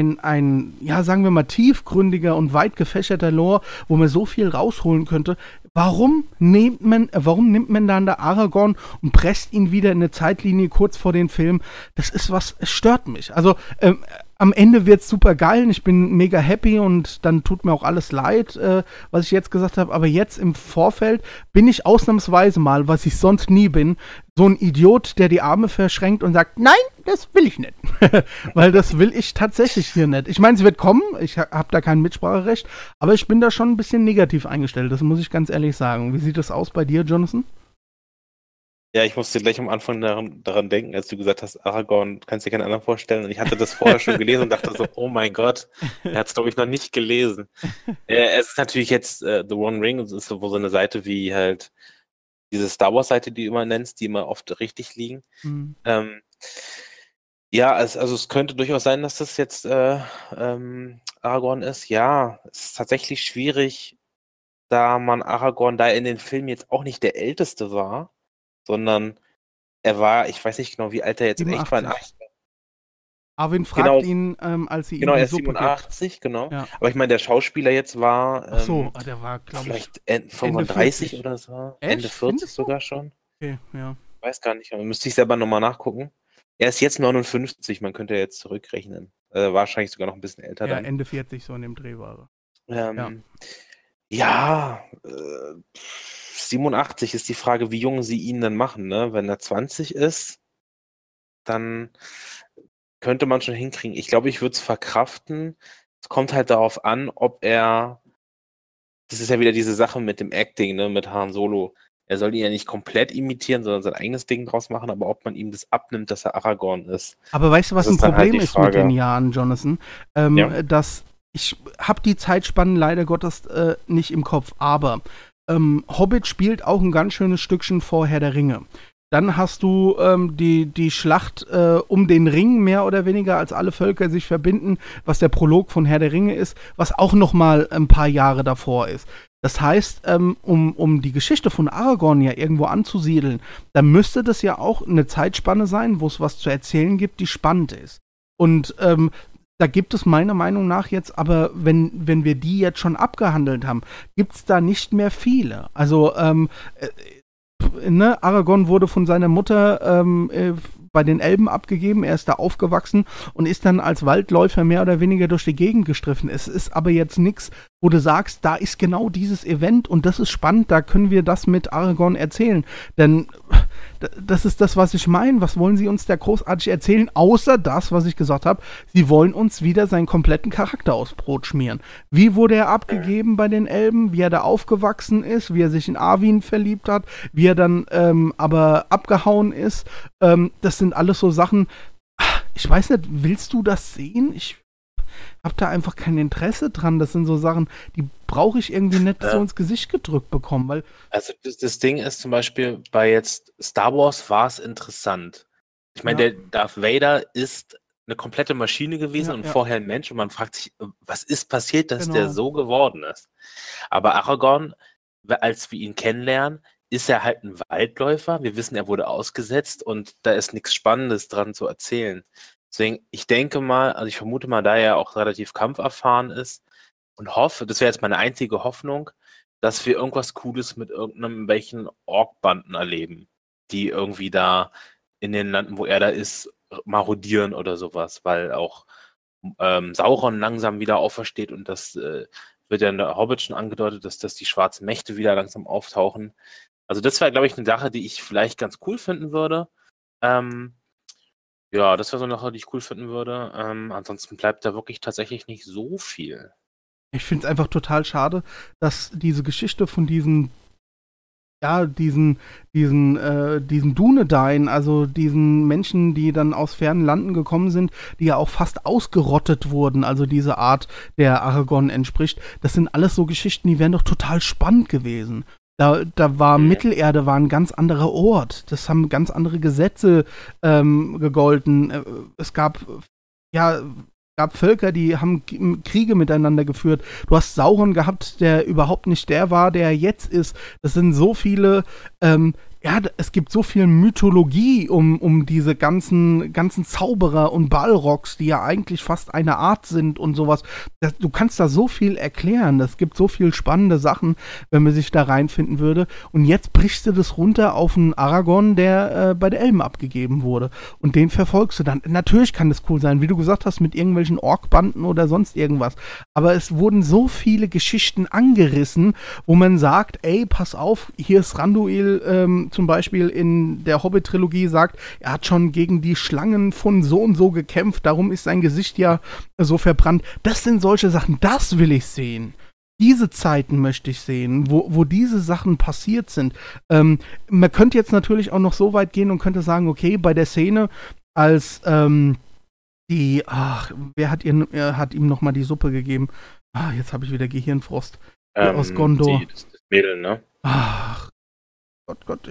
ja, sagen wir mal, tiefgründiger und weit gefächerter Lore, wo man so viel rausholen könnte. Warum nimmt man dann da Aragorn und presst ihn wieder in eine Zeitlinie kurz vor den Film? Das ist was, es stört mich. Also, am Ende wird's super geil und ich bin mega happy und dann tut mir auch alles leid, was ich jetzt gesagt habe. Aber jetzt im Vorfeld bin ich ausnahmsweise mal, was ich sonst nie bin, so ein Idiot, der die Arme verschränkt und sagt, nein, das will ich nicht. Weil das will ich tatsächlich hier nicht. Ich meine, es wird kommen, ich habe da kein Mitspracherecht, aber ich bin da schon ein bisschen negativ eingestellt, das muss ich ganz ehrlich sagen. Wie sieht das aus bei dir, Jonathan? Ja, ich musste gleich am Anfang daran denken, als du gesagt hast, Aragorn, kannst dir keinen anderen vorstellen. Und ich hatte das vorher schon gelesen und dachte so, oh mein Gott, er hat es, glaube ich, noch nicht gelesen. Es ist natürlich jetzt The One Ring, es ist so eine Seite wie halt diese Star Wars-Seite, die du immer nennst, die immer oft richtig liegen. Mhm. Ja, also es könnte durchaus sein, dass das jetzt Aragorn ist. Ja, es ist tatsächlich schwierig, da er in den Filmen jetzt auch nicht der Älteste war, sondern er war, ich weiß nicht genau, wie alt er jetzt 87. in echt war. Arwen fragt ihn, als sie ihn er ist 87, genau. Ja. Aber ich meine, der Schauspieler jetzt war der war, glaube ich, vielleicht 35 oder so. Echt? Ende 40 sogar schon. Okay, ja. Weiß gar nicht, aber müsste ich selber nochmal nachgucken. Er ist jetzt 59, man könnte jetzt zurückrechnen. Wahrscheinlich sogar noch ein bisschen älter dann. Ja, Ende 40 so in dem Dreh war er. Ja, 87 ist die Frage, wie jung sie ihn dann machen, ne? Wenn er 20 ist, dann könnte man schon hinkriegen. Ich glaube, ich würde es verkraften. Es kommt halt darauf an, ob das ist ja wieder diese Sache mit dem Acting, ne, mit Han Solo. Er soll ihn ja nicht komplett imitieren, sondern sein eigenes Ding draus machen, aber ob man ihm das abnimmt, dass er Aragorn ist. Aber weißt du, was ein Problem halt ist mit den Jahren, Jonathan? Dass ich habe die Zeitspannen leider Gottes nicht im Kopf, aber Hobbit spielt auch ein ganz schönes Stückchen vor Herr der Ringe. Dann hast du die Schlacht um den Ring, mehr oder weniger, als alle Völker sich verbinden, was der Prolog von Herr der Ringe ist, was auch noch mal ein paar Jahre davor ist. Das heißt, um die Geschichte von Aragorn ja irgendwo anzusiedeln, dann müsste das ja auch eine Zeitspanne sein, wo es was zu erzählen gibt, die spannend ist. Und da gibt es meiner Meinung nach jetzt, aber wenn wir die jetzt schon abgehandelt haben, gibt es da nicht mehr viele. Also, Aragorn wurde von seiner Mutter bei den Elben abgegeben, er ist da aufgewachsen und ist dann als Waldläufer mehr oder weniger durch die Gegend gestriffen. Es ist aber jetzt nichts, wo du sagst, da ist genau dieses Event und das ist spannend, da können wir das mit Aragorn erzählen. Denn das ist das, was ich meine. Was wollen sie uns da großartig erzählen, außer das, was ich gesagt habe, sie wollen uns wieder seinen kompletten Charakter aufs Brot schmieren. Wie wurde er abgegeben bei den Elben, wie er da aufgewachsen ist, wie er sich in Arwen verliebt hat, wie er dann aber abgehauen ist. Das sind alles so Sachen, ich weiß nicht, willst du das sehen? Ich habe da einfach kein Interesse dran. Das sind so Sachen, die brauche ich irgendwie nicht so ins Gesicht gedrückt bekommen, weil Also das Ding ist zum Beispiel, bei jetzt Star Wars war es interessant. Ich meine, der Darth Vader ist eine komplette Maschine gewesen und vorher ein Mensch und man fragt sich, was ist passiert, dass der so geworden ist? Aber Aragorn, als wir ihn kennenlernen, ist er halt ein Waldläufer. Wir wissen, er wurde ausgesetzt und da ist nichts Spannendes dran zu erzählen. Deswegen, ich denke mal, also ich vermute mal, da er auch relativ kampferfahren ist und hoffe, das wäre jetzt meine einzige Hoffnung, dass wir irgendwas Cooles mit irgendwelchen Ork-Banden erleben, die irgendwie da in den Landen, wo er da ist, marodieren oder sowas, weil auch Sauron langsam wieder aufersteht und das wird ja in der Hobbit schon angedeutet, dass die schwarzen Mächte wieder langsam auftauchen. Also das wäre, glaube ich, eine Sache, die ich vielleicht ganz cool finden würde. Ja, das wäre so eine Sache, die ich cool finden würde. Ansonsten bleibt da wirklich tatsächlich nicht so viel. ich finde es einfach total schade, dass diese Geschichte von diesen Dunedain, also diesen Menschen, die dann aus fernen Landen gekommen sind, die ja auch fast ausgerottet wurden, also diese Art, der Aragorn entspricht, das sind alles so Geschichten, die wären doch total spannend gewesen. Da war Mittelerde war ein ganz anderer Ort. Das haben ganz andere Gesetze gegolten. Es gab Völker, die haben Kriege miteinander geführt. Du hast Sauron gehabt, der überhaupt nicht der war, der er jetzt ist. Das sind so viele, es gibt so viel Mythologie um diese ganzen Zauberer und Balrogs, die ja eigentlich fast eine Art sind und sowas. Du kannst da so viel erklären. Es gibt so viel spannende Sachen, wenn man sich da reinfinden würde. Und jetzt brichst du das runter auf einen Aragorn, der bei der Elben abgegeben wurde. Und den verfolgst du dann. Natürlich kann das cool sein, wie du gesagt hast, mit irgendwelchen Ork-Banden oder sonst irgendwas. Aber es wurden so viele Geschichten angerissen, wo man sagt, ey, pass auf, hier ist Randuil zum Beispiel in der Hobbit-Trilogie sagt, er hat schon gegen die Schlangen von so und so gekämpft, darum ist sein Gesicht ja so verbrannt. Das sind solche Sachen, das will ich sehen. Diese Zeiten möchte ich sehen, wo diese Sachen passiert sind. Man könnte jetzt natürlich auch noch so weit gehen und könnte sagen, okay, bei der Szene, als wer hat ihm nochmal die Suppe gegeben? Jetzt habe ich wieder Gehirnfrost. Aus Gondor. Das Mädel, ne? Ach, Gott.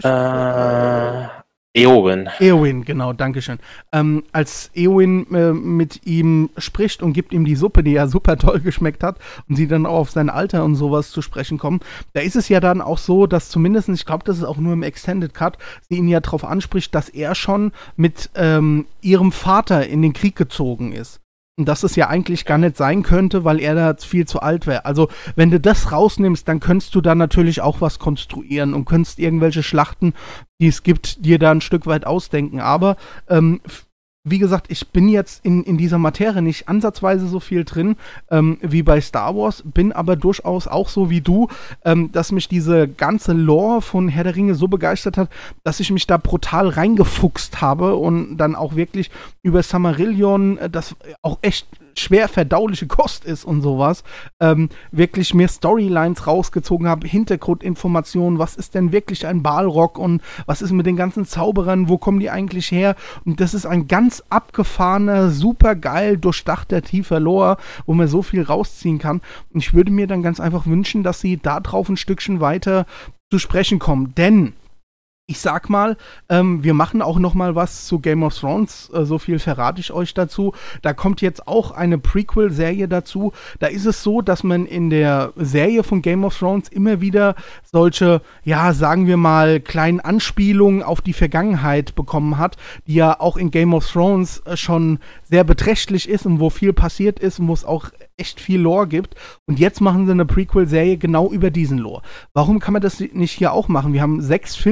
Eowyn, genau, dankeschön. Als Eowyn mit ihm spricht und gibt ihm die Suppe, die ja super toll geschmeckt hat, und sie dann auch auf sein Alter und sowas zu sprechen kommen, da ist es ja dann auch so, dass zumindest, ich glaube, das ist auch nur im Extended Cut, sie ihn ja darauf anspricht, dass er schon mit ihrem Vater in den Krieg gezogen ist. Und dass es ja eigentlich gar nicht sein könnte, weil er da viel zu alt wäre. Also, wenn du das rausnimmst, dann könntest du da natürlich auch was konstruieren und könntest irgendwelche Schlachten, die es gibt, dir da ein Stück weit ausdenken. Aber, wie gesagt, ich bin jetzt in dieser Materie nicht ansatzweise so viel drin wie bei Star Wars, bin aber durchaus auch so wie du, dass mich diese ganze Lore von Herr der Ringe so begeistert hat, dass ich mich da brutal reingefuchst habe und dann auch wirklich über Silmarillion, das auch echt schwer verdauliche Kost ist und sowas, wirklich mir Storylines rausgezogen habe, Hintergrundinformationen, was ist denn wirklich ein Balrog und was ist mit den ganzen Zauberern, wo kommen die eigentlich her? Und das ist ein ganz abgefahrener, super geil durchdachter, tiefer Lore, wo man so viel rausziehen kann. Und ich würde mir dann ganz einfach wünschen, dass sie da drauf ein Stückchen weiter zu sprechen kommen, denn ich sag mal, wir machen auch noch mal was zu Game of Thrones, so viel verrate ich euch dazu. Da kommt jetzt auch eine Prequel-Serie dazu. Da ist es so, dass man in der Serie von Game of Thrones immer wieder solche, ja, sagen wir mal, kleinen Anspielungen auf die Vergangenheit bekommen hat, die ja auch in Game of Thrones schon sehr beträchtlich ist und wo viel passiert ist und wo es auch echt viel Lore gibt. Und jetzt machen sie eine Prequel-Serie genau über diesen Lore. Warum kann man das nicht hier auch machen? Wir haben 6 Filme bekommen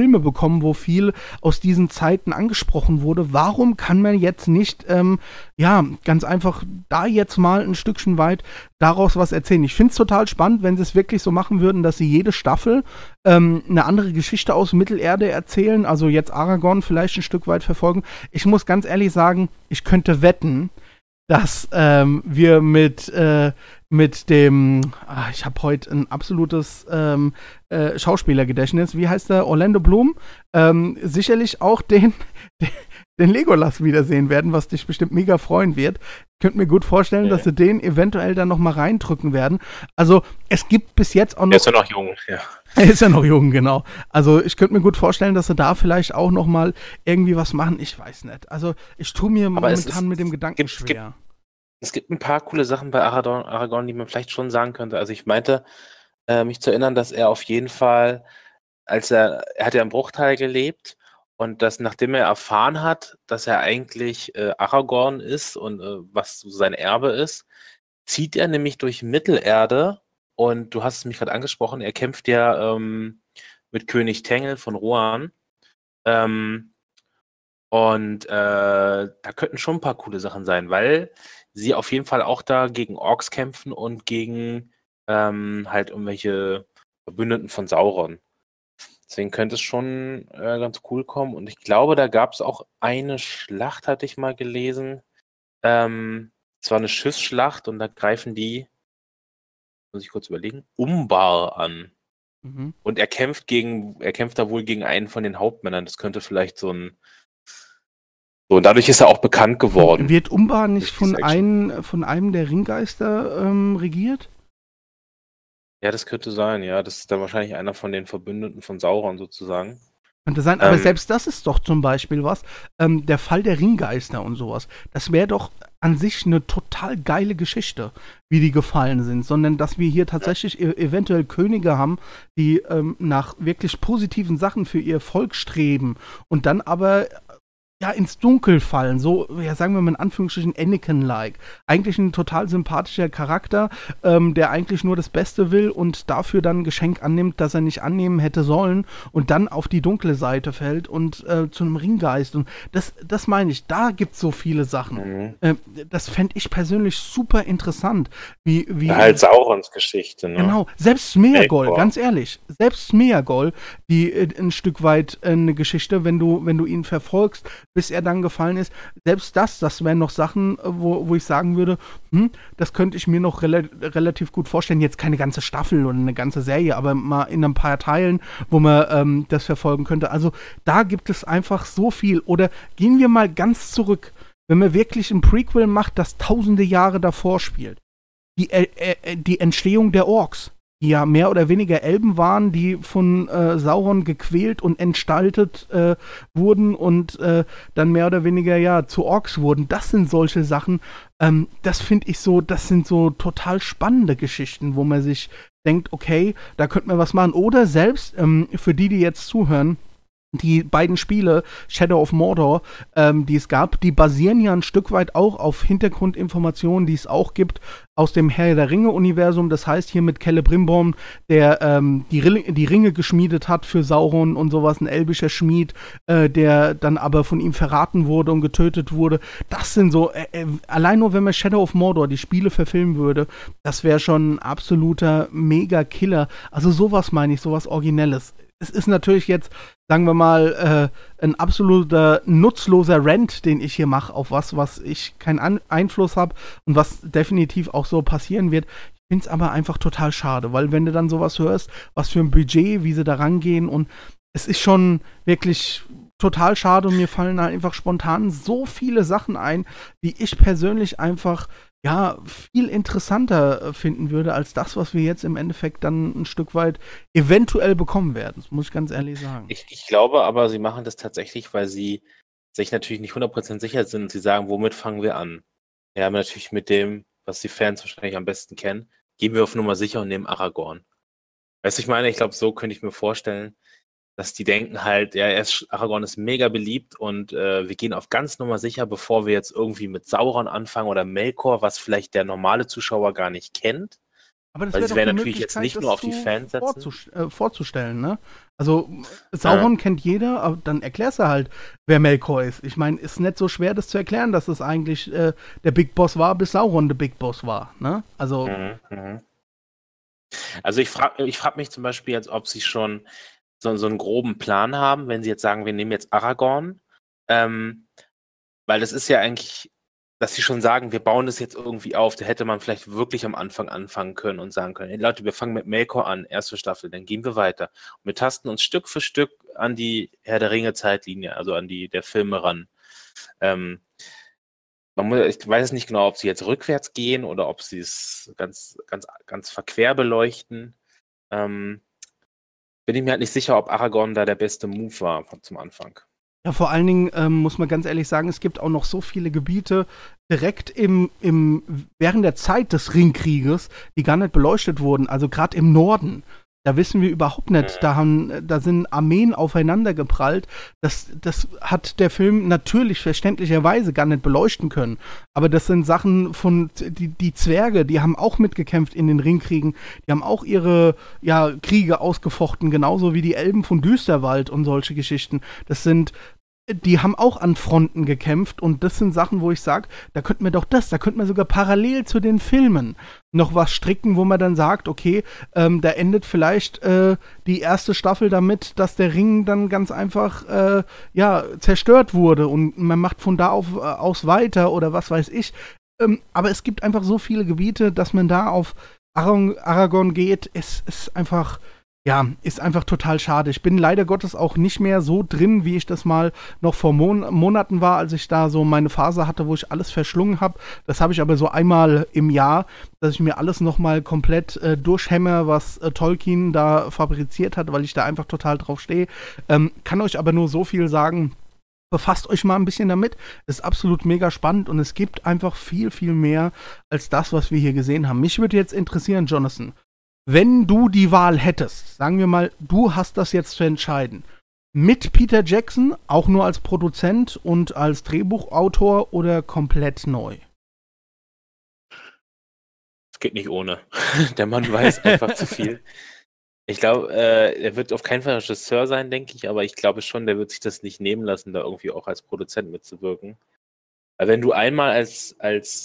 bekommen, wo viel aus diesen Zeiten angesprochen wurde. Warum kann man jetzt nicht, ganz einfach da jetzt mal ein Stückchen weit daraus was erzählen? Ich finde es total spannend, wenn sie es wirklich so machen würden, dass sie jede Staffel eine andere Geschichte aus Mittelerde erzählen, also jetzt Aragorn vielleicht ein Stück weit verfolgen. Ich muss ganz ehrlich sagen, ich könnte wetten, dass wir mit dem, ich habe heute ein absolutes Schauspielergedächtnis, wie heißt der, Orlando Bloom, sicherlich auch den Legolas wiedersehen werden, was dich bestimmt mega freuen wird. Ich könnte mir gut vorstellen, dass sie den eventuell dann noch mal reindrücken werden. Also es gibt bis jetzt auch noch... Er ist ja noch jung, ja. Er ist ja noch jung, genau. Also ich könnte mir gut vorstellen, dass sie da vielleicht auch noch mal irgendwie was machen. Ich weiß nicht. Also ich tue mir momentan mit dem Gedanken schwer. Es gibt ein paar coole Sachen bei Aragorn, die man vielleicht schon sagen könnte. Also ich meinte, mich zu erinnern, dass er auf jeden Fall, er hat ja im Bruchteil gelebt und dass nachdem er erfahren hat, dass er eigentlich Aragorn ist und was so sein Erbe ist, zieht er nämlich durch Mittelerde und du hast es mich gerade angesprochen, er kämpft ja mit König Tengel von Rohan. Da könnten schon ein paar coole Sachen sein, weil sie auf jeden Fall auch da gegen Orks kämpfen und gegen halt irgendwelche Verbündeten von Sauron. Deswegen könnte es schon ganz cool kommen. Und ich glaube, da gab es auch eine Schlacht, hatte ich mal gelesen. Es war eine Schiffsschlacht und da greifen die, muss ich kurz überlegen, Umbar an. Mhm. Und er kämpft da wohl gegen einen von den Hauptmännern. Das könnte vielleicht und dadurch ist er auch bekannt geworden. Wird Umbar nicht von einem der Ringgeister regiert? Ja, das könnte sein, ja. Das ist dann wahrscheinlich einer von den Verbündeten von Sauron sozusagen. Könnte sein, aber selbst das ist doch zum Beispiel was. Der Fall der Ringgeister und sowas. Das wäre doch an sich eine total geile Geschichte, wie die gefallen sind. Sondern, dass wir hier tatsächlich eventuell Könige haben, die nach wirklich positiven Sachen für ihr Volk streben und dann aber ins Dunkel fallen, so, sagen wir mal in Anführungsstrichen Anakin-like. Eigentlich ein total sympathischer Charakter, der eigentlich nur das Beste will und dafür dann ein Geschenk annimmt, das er nicht annehmen hätte sollen und dann auf die dunkle Seite fällt und zu einem Ringgeist. Und das meine ich, da gibt es so viele Sachen. Das fände ich persönlich super interessant. Wie halt Saurons Geschichte, ne? Genau, selbst Smeagol, ganz ehrlich, selbst Smeagol, die ein Stück weit eine Geschichte, wenn du ihn verfolgst, bis er dann gefallen ist, selbst das wären noch Sachen, wo ich sagen würde, das könnte ich mir noch relativ gut vorstellen. Jetzt keine ganze Staffel oder eine ganze Serie, aber mal in ein paar Teilen, wo man das verfolgen könnte. Also da gibt es einfach so viel. Oder gehen wir mal ganz zurück, wenn man wirklich ein Prequel macht, das tausende Jahre davor spielt. Die Entstehung der Orks, die ja mehr oder weniger Elben waren, die von Sauron gequält und entstaltet wurden und dann mehr oder weniger zu Orks wurden. Das sind solche Sachen, das finde ich so, das sind so total spannende Geschichten, wo man sich denkt, okay, da könnte man was machen. Oder selbst für die jetzt zuhören, die beiden Spiele, Shadow of Mordor, die es gab, die basieren ja ein Stück weit auch auf Hintergrundinformationen, die es auch gibt aus dem Herr der Ringe-Universum. Das heißt hier mit Celebrimbor, der die Ringe geschmiedet hat für Sauron und sowas, ein elbischer Schmied, der dann aber von ihm verraten wurde und getötet wurde. Das sind so, allein nur wenn man Shadow of Mordor, die Spiele verfilmen würde, das wäre schon ein absoluter Mega-Killer. Also sowas meine ich, sowas Originelles. Es ist natürlich jetzt, sagen wir mal, ein absoluter nutzloser Rant, den ich hier mache, auf was ich keinen Einfluss habe und was definitiv auch so passieren wird. Ich finde es aber einfach total schade, weil wenn du dann sowas hörst, was für ein Budget, wie sie da rangehen und es ist schon wirklich total schade und mir fallen da einfach spontan so viele Sachen ein, die ich persönlich einfach viel interessanter finden würde, als das, was wir jetzt im Endeffekt dann ein Stück weit eventuell bekommen werden. Das muss ich ganz ehrlich sagen. Ich glaube aber, sie machen das tatsächlich, weil sie sich natürlich nicht 100% sicher sind. Sie sagen, womit fangen wir an? Ja, aber natürlich mit dem, was die Fans wahrscheinlich am besten kennen, gehen wir auf Nummer sicher und nehmen Aragorn. Weißt du, ich meine, ich glaube, so könnte ich mir vorstellen, dass die denken halt, Aragorn ist mega beliebt und wir gehen auf ganz Nummer sicher, bevor wir jetzt irgendwie mit Sauron anfangen oder Melkor, was vielleicht der normale Zuschauer gar nicht kennt. Aber das Weil wäre sie doch werden die natürlich jetzt Möglichkeit, nicht das nur auf die zu Fans setzen. vorzustellen, ne? Also, Sauron kennt jeder, aber dann erklärst du halt, wer Melkor ist. Ich meine, ist nicht so schwer, das zu erklären, dass es eigentlich der Big Boss war, bis Sauron der Big Boss war, ne? Also, Also ich frag mich zum Beispiel jetzt, ob sie schon so einen groben Plan haben, wenn sie jetzt sagen, wir nehmen jetzt Aragorn, weil das ist ja eigentlich, dass sie schon sagen, wir bauen das jetzt irgendwie auf, da hätte man vielleicht wirklich am Anfang anfangen können und sagen können, hey Leute, wir fangen mit Melkor an, erste Staffel, dann gehen wir weiter. Und wir tasten uns Stück für Stück an die Herr der Ringe-Zeitlinie, also an die der Filme ran. Ich weiß nicht genau, ob sie jetzt rückwärts gehen oder ob sie es ganz, ganz, ganz verquer beleuchten. Bin ich mir halt nicht sicher, ob Aragorn da der beste Move war zum Anfang. ja, vor allen Dingen muss man ganz ehrlich sagen, es gibt auch noch so viele Gebiete direkt während der Zeit des Ringkrieges, die gar nicht beleuchtet wurden. Also gerade im Norden. Da wissen wir überhaupt nicht. Da sind Armeen aufeinander geprallt. Das hat der Film natürlich verständlicherweise gar nicht beleuchten können. Aber das sind Sachen von die Zwerge, die haben auch mitgekämpft in den Ringkriegen. Die haben auch ihre Kriege ausgefochten, genauso wie die Elben von Düsterwald und solche Geschichten. Die haben auch an Fronten gekämpft und das sind Sachen, wo ich sage, da könnten wir sogar parallel zu den Filmen noch was stricken, wo man dann sagt, okay, da endet vielleicht die erste Staffel damit, dass der Ring dann ganz einfach zerstört wurde und man macht von da aus weiter oder was weiß ich. Aber es gibt einfach so viele Gebiete, dass man da auf Aragorn geht, ist einfach total schade. Ich bin leider Gottes auch nicht mehr so drin, wie ich das mal noch vor Monaten war, als ich da so meine Phase hatte, wo ich alles verschlungen habe. Das habe ich aber so einmal im Jahr, dass ich mir alles nochmal komplett durchhämmer, was Tolkien da fabriziert hat, weil ich da einfach total drauf stehe. Kann euch aber nur so viel sagen, befasst euch mal ein bisschen damit. Ist absolut mega spannend und es gibt einfach viel, viel mehr als das, was wir hier gesehen haben. Mich würde jetzt interessieren, Jonathan, wenn du die Wahl hättest, sagen wir mal, du hast das jetzt zu entscheiden, mit Peter Jackson, auch nur als Produzent und als Drehbuchautor oder komplett neu? Es geht nicht ohne. Der Mann weiß einfach zu viel. Ich glaube, er wird auf keinen Fall Regisseur sein, denke ich, aber ich glaube schon, der wird sich das nicht nehmen lassen, da irgendwie auch als Produzent mitzuwirken. Weil wenn du einmal als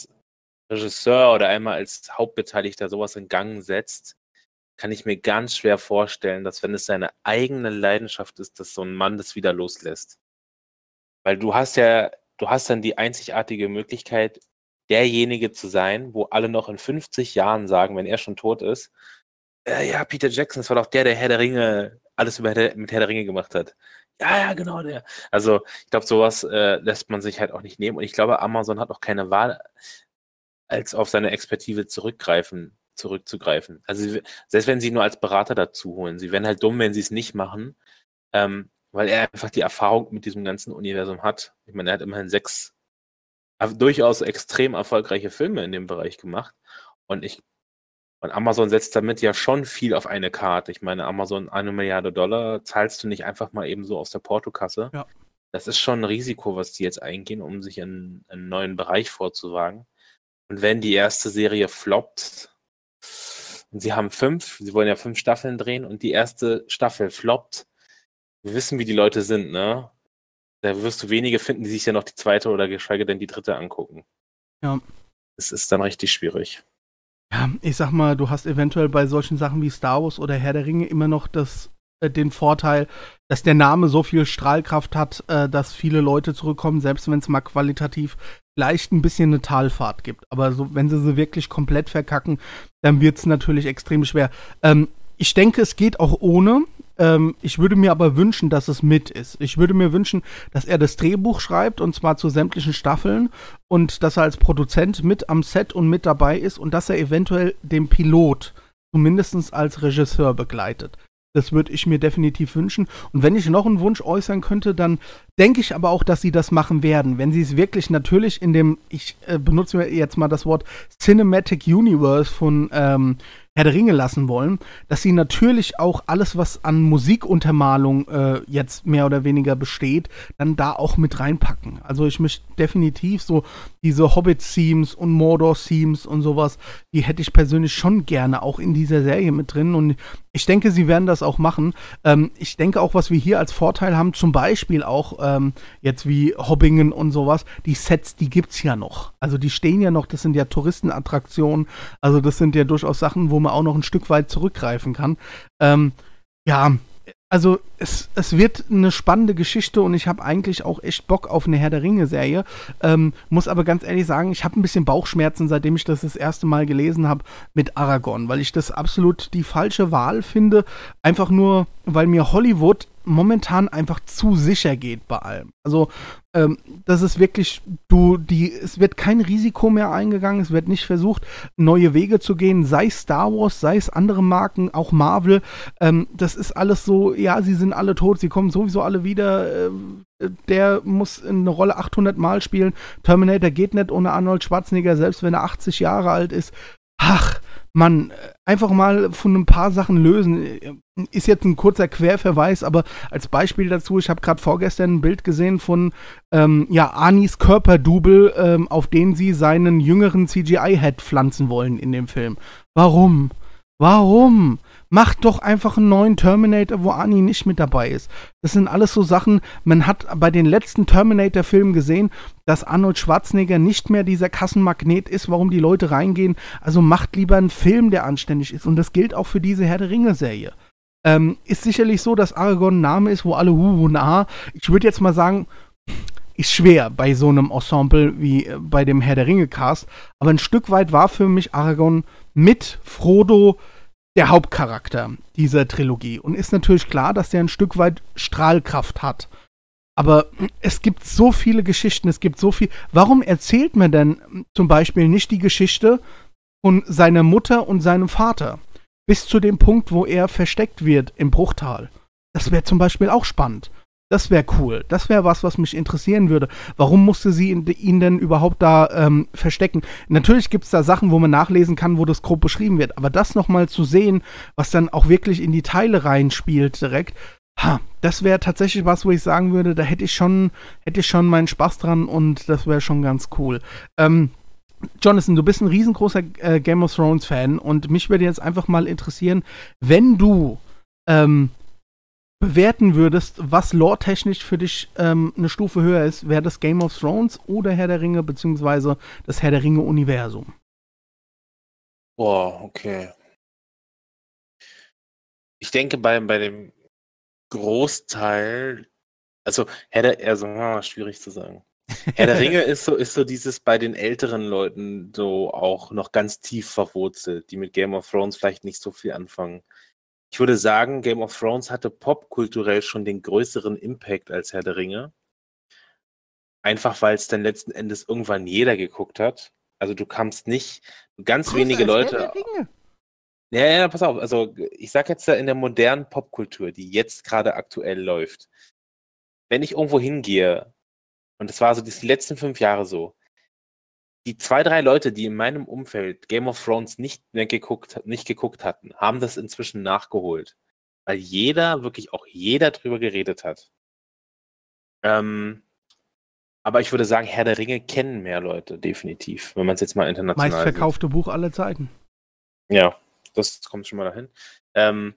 Regisseur oder einmal als Hauptbeteiligter sowas in Gang setzt, kann ich mir ganz schwer vorstellen, dass wenn es seine eigene Leidenschaft ist, dass so ein Mann das wieder loslässt. Weil du hast dann die einzigartige Möglichkeit, derjenige zu sein, wo alle noch in 50 Jahren sagen, wenn er schon tot ist, ja, Peter Jackson, das war doch der Herr der Ringe, alles mit Herr der Ringe gemacht hat. Ja, genau, der. Also, ich glaube, sowas lässt man sich halt auch nicht nehmen. Und ich glaube, Amazon hat auch keine Wahl, als auf seine Expertise zurückzugreifen. Also selbst wenn sie nur als Berater dazu holen, sie wären halt dumm, wenn sie es nicht machen, weil er einfach die Erfahrung mit diesem ganzen Universum hat. Ich meine, er hat immerhin 6 durchaus extrem erfolgreiche Filme in dem Bereich gemacht und Amazon setzt damit ja schon viel auf eine Karte. Ich meine, Amazon $1 Milliarde zahlst du nicht einfach mal eben so aus der Portokasse. Ja. Das ist schon ein Risiko, was die jetzt eingehen, um sich in einen neuen Bereich vorzuwagen. Und wenn die erste Serie floppt, und sie wollen ja 5 Staffeln drehen und die erste Staffel floppt, wir wissen, wie die Leute sind, ne? Da wirst du wenige finden, die sich ja noch die zweite oder geschweige denn die dritte angucken. Ja. Es ist dann richtig schwierig. Ja, ich sag mal, du hast eventuell bei solchen Sachen wie Star Wars oder Herr der Ringe immer noch den Vorteil, dass der Name so viel Strahlkraft hat, dass viele Leute zurückkommen, selbst wenn es mal qualitativ vielleicht ein bisschen eine Talfahrt gibt. Aber so, wenn sie wirklich komplett verkacken, dann wird es natürlich extrem schwer. Ich denke, es geht auch ohne. Ich würde mir aber wünschen, dass es mit ist. Ich würde mir wünschen, dass er das Drehbuch schreibt, und zwar zu sämtlichen Staffeln, und dass er als Produzent mit am Set und mit dabei ist und dass er eventuell den Pilot zumindest als Regisseur begleitet. Das würde ich mir definitiv wünschen. Und wenn ich noch einen Wunsch äußern könnte, dann denke ich aber auch, dass sie das machen werden. Wenn sie es wirklich natürlich in dem, ich benutze jetzt mal das Wort Cinematic Universe von Herr der Ringe lassen wollen, dass sie natürlich auch alles, was an Musikuntermalung jetzt mehr oder weniger besteht, dann da auch mit reinpacken. Also ich möchte definitiv so diese Hobbit-Themes und Mordor-Themes und sowas, die hätte ich persönlich schon gerne auch in dieser Serie mit drin und ich denke, sie werden das auch machen. Ich denke auch, was wir hier als Vorteil haben, zum Beispiel auch jetzt wie Hobbingen und sowas, die Sets, die gibt's ja noch. Also die stehen ja noch, das sind ja Touristenattraktionen, also das sind ja durchaus Sachen, wo man auch noch ein Stück weit zurückgreifen kann. Ja, also es wird eine spannende Geschichte und ich habe eigentlich auch echt Bock auf eine Herr der Ringe-Serie. Muss aber ganz ehrlich sagen, ich habe ein bisschen Bauchschmerzen, seitdem ich das erste Mal gelesen habe mit Aragorn, weil ich das absolut die falsche Wahl finde. Einfach nur, weil mir Hollywood momentan einfach zu sicher geht bei allem. Also das ist wirklich, es wird kein Risiko mehr eingegangen, es wird nicht versucht, neue Wege zu gehen, sei es Star Wars, sei es andere Marken, auch Marvel. Das ist alles so, ja, sie sind alle tot, sie kommen sowieso alle wieder. Der muss eine Rolle 800 Mal spielen. Terminator geht nicht ohne Arnold Schwarzenegger, selbst wenn er 80 Jahre alt ist. Ach, Mann, einfach mal von ein paar Sachen lösen. Ist jetzt ein kurzer Querverweis, aber als Beispiel dazu, ich habe gerade vorgestern ein Bild gesehen von Anis Körperdouble, auf den sie seinen jüngeren CGI-Head pflanzen wollen in dem Film. Warum? Warum? Macht doch einfach einen neuen Terminator, wo Arnie nicht mit dabei ist. Das sind alles so Sachen, man hat bei den letzten Terminator-Filmen gesehen, dass Arnold Schwarzenegger nicht mehr dieser Kassenmagnet ist, warum die Leute reingehen. Also macht lieber einen Film, der anständig ist. Und das gilt auch für diese Herr der Ringe-Serie. Ist sicherlich so, dass Aragorn ein Name ist, wo alle na. Ich würde jetzt mal sagen, ist schwer bei so einem Ensemble wie bei dem Herr der Ringe-Cast. Aber ein Stück weit war für mich Aragorn mit Frodo der Hauptcharakter dieser Trilogie. Und ist natürlich klar, dass der ein Stück weit Strahlkraft hat. Aber es gibt so viele Geschichten, es gibt so viel. Warum erzählt man denn zum Beispiel nicht die Geschichte von seiner Mutter und seinem Vater? Bis zu dem Punkt, wo er versteckt wird im Bruchtal. Das wäre zum Beispiel auch spannend. Das wäre cool. Das wäre was mich interessieren würde. Warum musste sie ihn denn überhaupt da verstecken? Natürlich gibt es da Sachen, wo man nachlesen kann, wo das grob beschrieben wird. Aber das nochmal zu sehen, was dann auch wirklich in die Teile reinspielt direkt, das wäre tatsächlich was, wo ich sagen würde, da hätte ich schon meinen Spaß dran und das wäre schon ganz cool. Jonathan, du bist ein riesengroßer Game of Thrones Fan und mich würde jetzt einfach mal interessieren, wenn du bewerten würdest, was lore-technisch für dich eine Stufe höher ist, wäre das Game of Thrones oder Herr der Ringe, beziehungsweise das Herr der Ringe-Universum? Boah, okay. Ich denke, bei dem Großteil, also schwierig zu sagen. Herr der Ringe ist so dieses bei den älteren Leuten so auch noch ganz tief verwurzelt, die mit Game of Thrones vielleicht nicht so viel anfangen. Ich würde sagen, Game of Thrones hatte popkulturell schon den größeren Impact als Herr der Ringe. Einfach weil es dann letzten Endes irgendwann jeder geguckt hat. Also du kamst nicht, ganz wenige Leute. Herr der Ringe. Ja, pass auf. Also ich sag jetzt in der modernen Popkultur, die jetzt gerade aktuell läuft, wenn ich irgendwo hingehe, und das war so die letzten 5 Jahre so, die 2, 3 Leute, die in meinem Umfeld Game of Thrones nicht geguckt hatten, haben das inzwischen nachgeholt. Weil wirklich auch jeder drüber geredet hat. Aber ich würde sagen, Herr der Ringe kennen mehr Leute, definitiv, wenn man es jetzt mal international Meistverkaufte Buch aller Zeiten. Ja, das kommt schon mal dahin.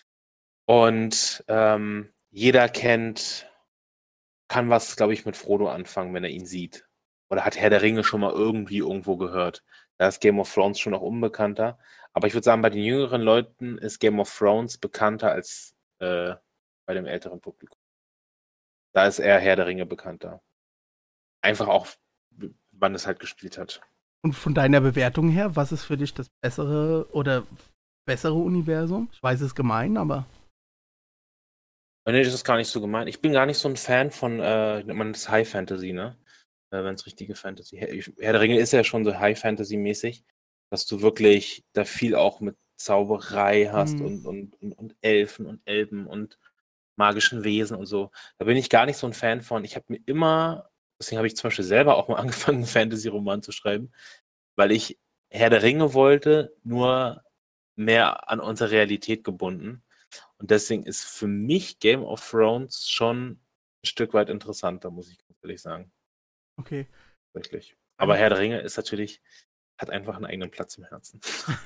Jeder kann was, glaube ich, mit Frodo anfangen, wenn er ihn sieht. Oder hat Herr der Ringe schon mal irgendwie irgendwo gehört. Da ist Game of Thrones schon noch unbekannter. Aber ich würde sagen, bei den jüngeren Leuten ist Game of Thrones bekannter als bei dem älteren Publikum. Da ist eher Herr der Ringe bekannter. Einfach auch, wann es halt gespielt hat. Und von deiner Bewertung her, was ist für dich das bessere Universum? Ich weiß, es ist gemein, aber... Nee, das ist gar nicht so gemein. Ich bin gar nicht so ein Fan von, man ist High Fantasy, ne? Wenn es richtige Fantasy. Herr der Ringe ist ja schon so High Fantasy-mäßig, dass du wirklich da viel auch mit Zauberei hast und Elfen und Elben und magischen Wesen und so. Da bin ich gar nicht so ein Fan von. Ich habe mir immer, deswegen habe ich zum Beispiel selber auch mal angefangen, einen Fantasy-Roman zu schreiben, weil ich Herr der Ringe wollte, nur mehr an unsere Realität gebunden. Und deswegen ist für mich Game of Thrones schon ein Stück weit interessanter, muss ich ganz ehrlich sagen. Okay. Wirklich. Aber Herr der Ringe ist natürlich, hat einfach einen eigenen Platz im Herzen.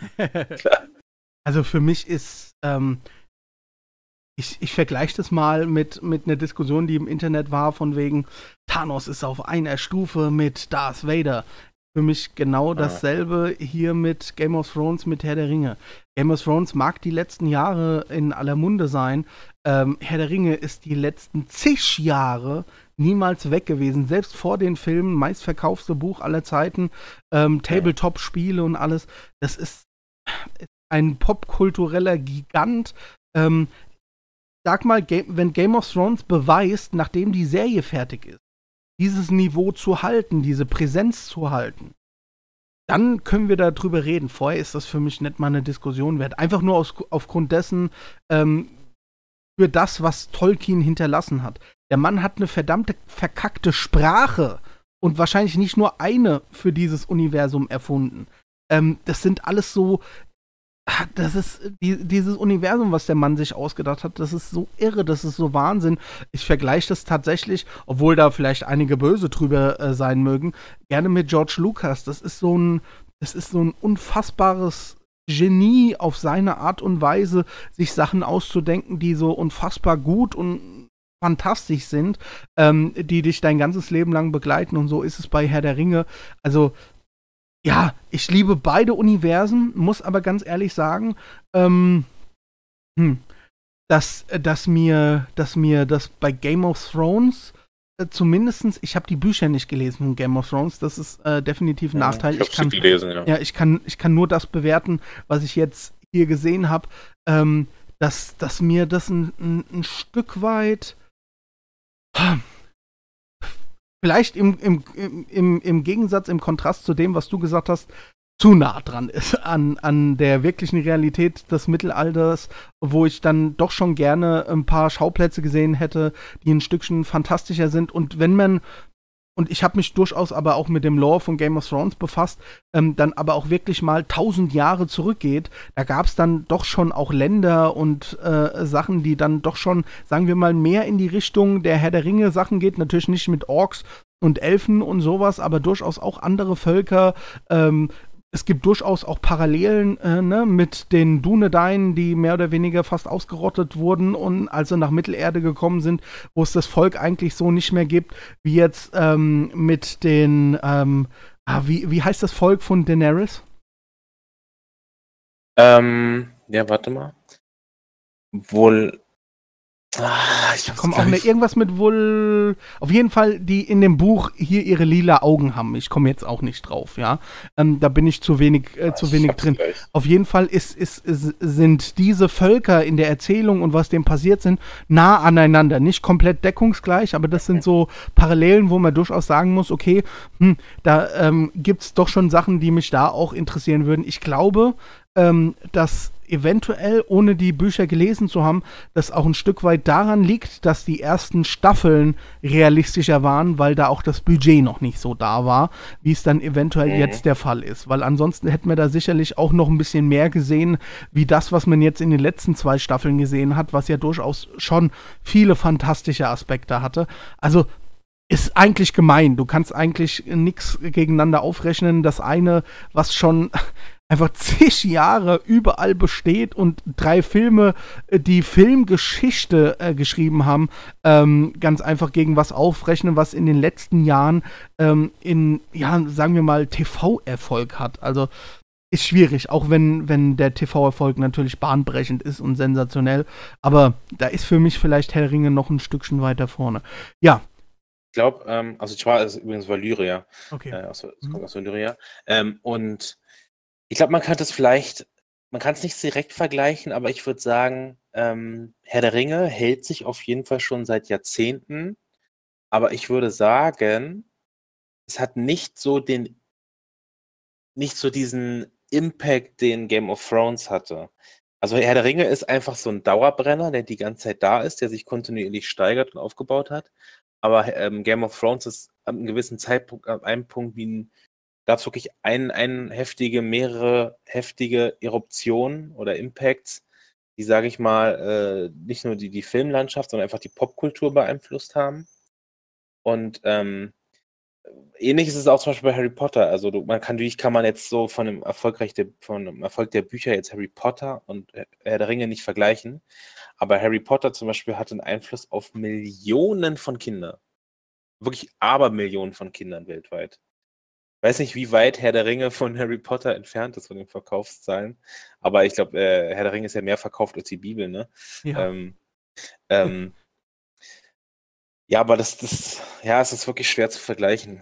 Also für mich ist, ich vergleiche das mal mit einer Diskussion, die im Internet war, von wegen Thanos ist auf einer Stufe mit Darth Vader. Für mich genau dasselbe hier mit Game of Thrones, mit Herr der Ringe. Game of Thrones mag die letzten Jahre in aller Munde sein. Herr der Ringe ist die letzten zig Jahre niemals weg gewesen. Selbst vor den Filmen, meistverkaufste Buch aller Zeiten, Tabletop-Spiele und alles. Das ist ein popkultureller Gigant. Sag mal, wenn Game of Thrones beweist, nachdem die Serie fertig ist, dieses Niveau zu halten, diese Präsenz zu halten, dann können wir darüber reden. Vorher ist das für mich nicht mal eine Diskussion wert. Einfach nur aufgrund dessen, für das, was Tolkien hinterlassen hat. Der Mann hat eine verdammte verkackte Sprache und wahrscheinlich nicht nur eine für dieses Universum erfunden. Das sind alles so, das ist dieses Universum, was der Mann sich ausgedacht hat, das ist so irre, das ist so Wahnsinn. Ich vergleiche das tatsächlich, obwohl da vielleicht einige böse drüber sein mögen, gerne mit George Lucas. Das ist so ein unfassbares Genie auf seine Art und Weise, sich Sachen auszudenken, die so unfassbar gut und fantastisch sind, die dich dein ganzes Leben lang begleiten, und so ist es bei Herr der Ringe. Also ja, ich liebe beide Universen, muss aber ganz ehrlich sagen, dass mir das bei Game of Thrones zumindestens, ich habe die Bücher nicht gelesen von Game of Thrones, das ist definitiv ein Nachteil. Ich habe sie gelesen, ja. Ja, ich kann nur das bewerten, was ich jetzt hier gesehen habe, dass mir das ein Stück weit vielleicht im Gegensatz, im Kontrast zu dem, was du gesagt hast, zu nah dran ist an der wirklichen Realität des Mittelalters, wo ich dann doch schon gerne ein paar Schauplätze gesehen hätte, die ein Stückchen fantastischer sind. Und ich habe mich durchaus aber auch mit dem Lore von Game of Thrones befasst, dann aber auch wirklich mal 1000 Jahre zurückgeht, da gab es dann doch schon auch Länder und Sachen, die dann doch schon, sagen wir mal, mehr in die Richtung der Herr der Ringe Sachen geht. Natürlich nicht mit Orks und Elfen und sowas, aber durchaus auch andere Völker. Es gibt durchaus auch Parallelen mit den Dunedain, die mehr oder weniger fast ausgerottet wurden und als sie nach Mittelerde gekommen sind, wo es das Volk eigentlich so nicht mehr gibt, wie jetzt mit den, wie heißt das Volk von Daenerys? Ja, warte mal. Wohl. Ich komme auch nicht. Irgendwas mit wohl. Auf jeden Fall, die in dem Buch hier ihre lila Augen haben. Ich komme jetzt auch nicht drauf, ja. Da bin ich zu wenig drin. Gleich. Auf jeden Fall sind diese Völker in der Erzählung und was dem passiert sind, nah aneinander. Nicht komplett deckungsgleich, aber das sind so Parallelen, wo man durchaus sagen muss, okay, da gibt's doch schon Sachen, die mich da auch interessieren würden. Ich glaube, dass eventuell, ohne die Bücher gelesen zu haben, das auch ein Stück weit daran liegt, dass die ersten Staffeln realistischer waren, weil da auch das Budget noch nicht so da war, wie es dann eventuell jetzt der Fall ist. Weil ansonsten hätten wir da sicherlich auch noch ein bisschen mehr gesehen, wie das, was man jetzt in den letzten 2 Staffeln gesehen hat, was ja durchaus schon viele fantastische Aspekte hatte. Also ist eigentlich gemein. Du kannst eigentlich nichts gegeneinander aufrechnen. Das eine, was schon einfach zig Jahre überall besteht und 3 Filme, die Filmgeschichte geschrieben haben, ganz einfach gegen was aufrechnen, was in den letzten Jahren sagen wir mal, TV-Erfolg hat. Also ist schwierig, auch wenn der TV-Erfolg natürlich bahnbrechend ist und sensationell. Aber da ist für mich vielleicht Herr der Ringe noch ein Stückchen weiter vorne. Ja. Ich glaube, also ich war übrigens Valyria. Okay. Kommt aus Valyria. Und ich glaube, man kann es nicht direkt vergleichen, aber ich würde sagen, Herr der Ringe hält sich auf jeden Fall schon seit Jahrzehnten. Aber ich würde sagen, es hat nicht so diesen Impact, den Game of Thrones hatte. Also Herr der Ringe ist einfach so ein Dauerbrenner, der die ganze Zeit da ist, der sich kontinuierlich steigert und aufgebaut hat. Aber Game of Thrones ist ab einem gewissen Zeitpunkt, ab einem Punkt gab es wirklich mehrere heftige Eruptionen oder Impacts, die, sage ich mal, nicht nur die Filmlandschaft, sondern einfach die Popkultur beeinflusst haben. Und ähnlich ist es auch zum Beispiel bei Harry Potter. Also kann man jetzt so von dem Erfolg der Bücher jetzt Harry Potter und Herr der Ringe nicht vergleichen. Aber Harry Potter zum Beispiel hat einen Einfluss auf Millionen von Kindern. Wirklich Abermillionen von Kindern weltweit. Ich weiß nicht, wie weit Herr der Ringe von Harry Potter entfernt ist von den Verkaufszahlen. Aber ich glaube, Herr der Ringe ist ja mehr verkauft als die Bibel, ne? Ja. Ja, aber es ist wirklich schwer zu vergleichen.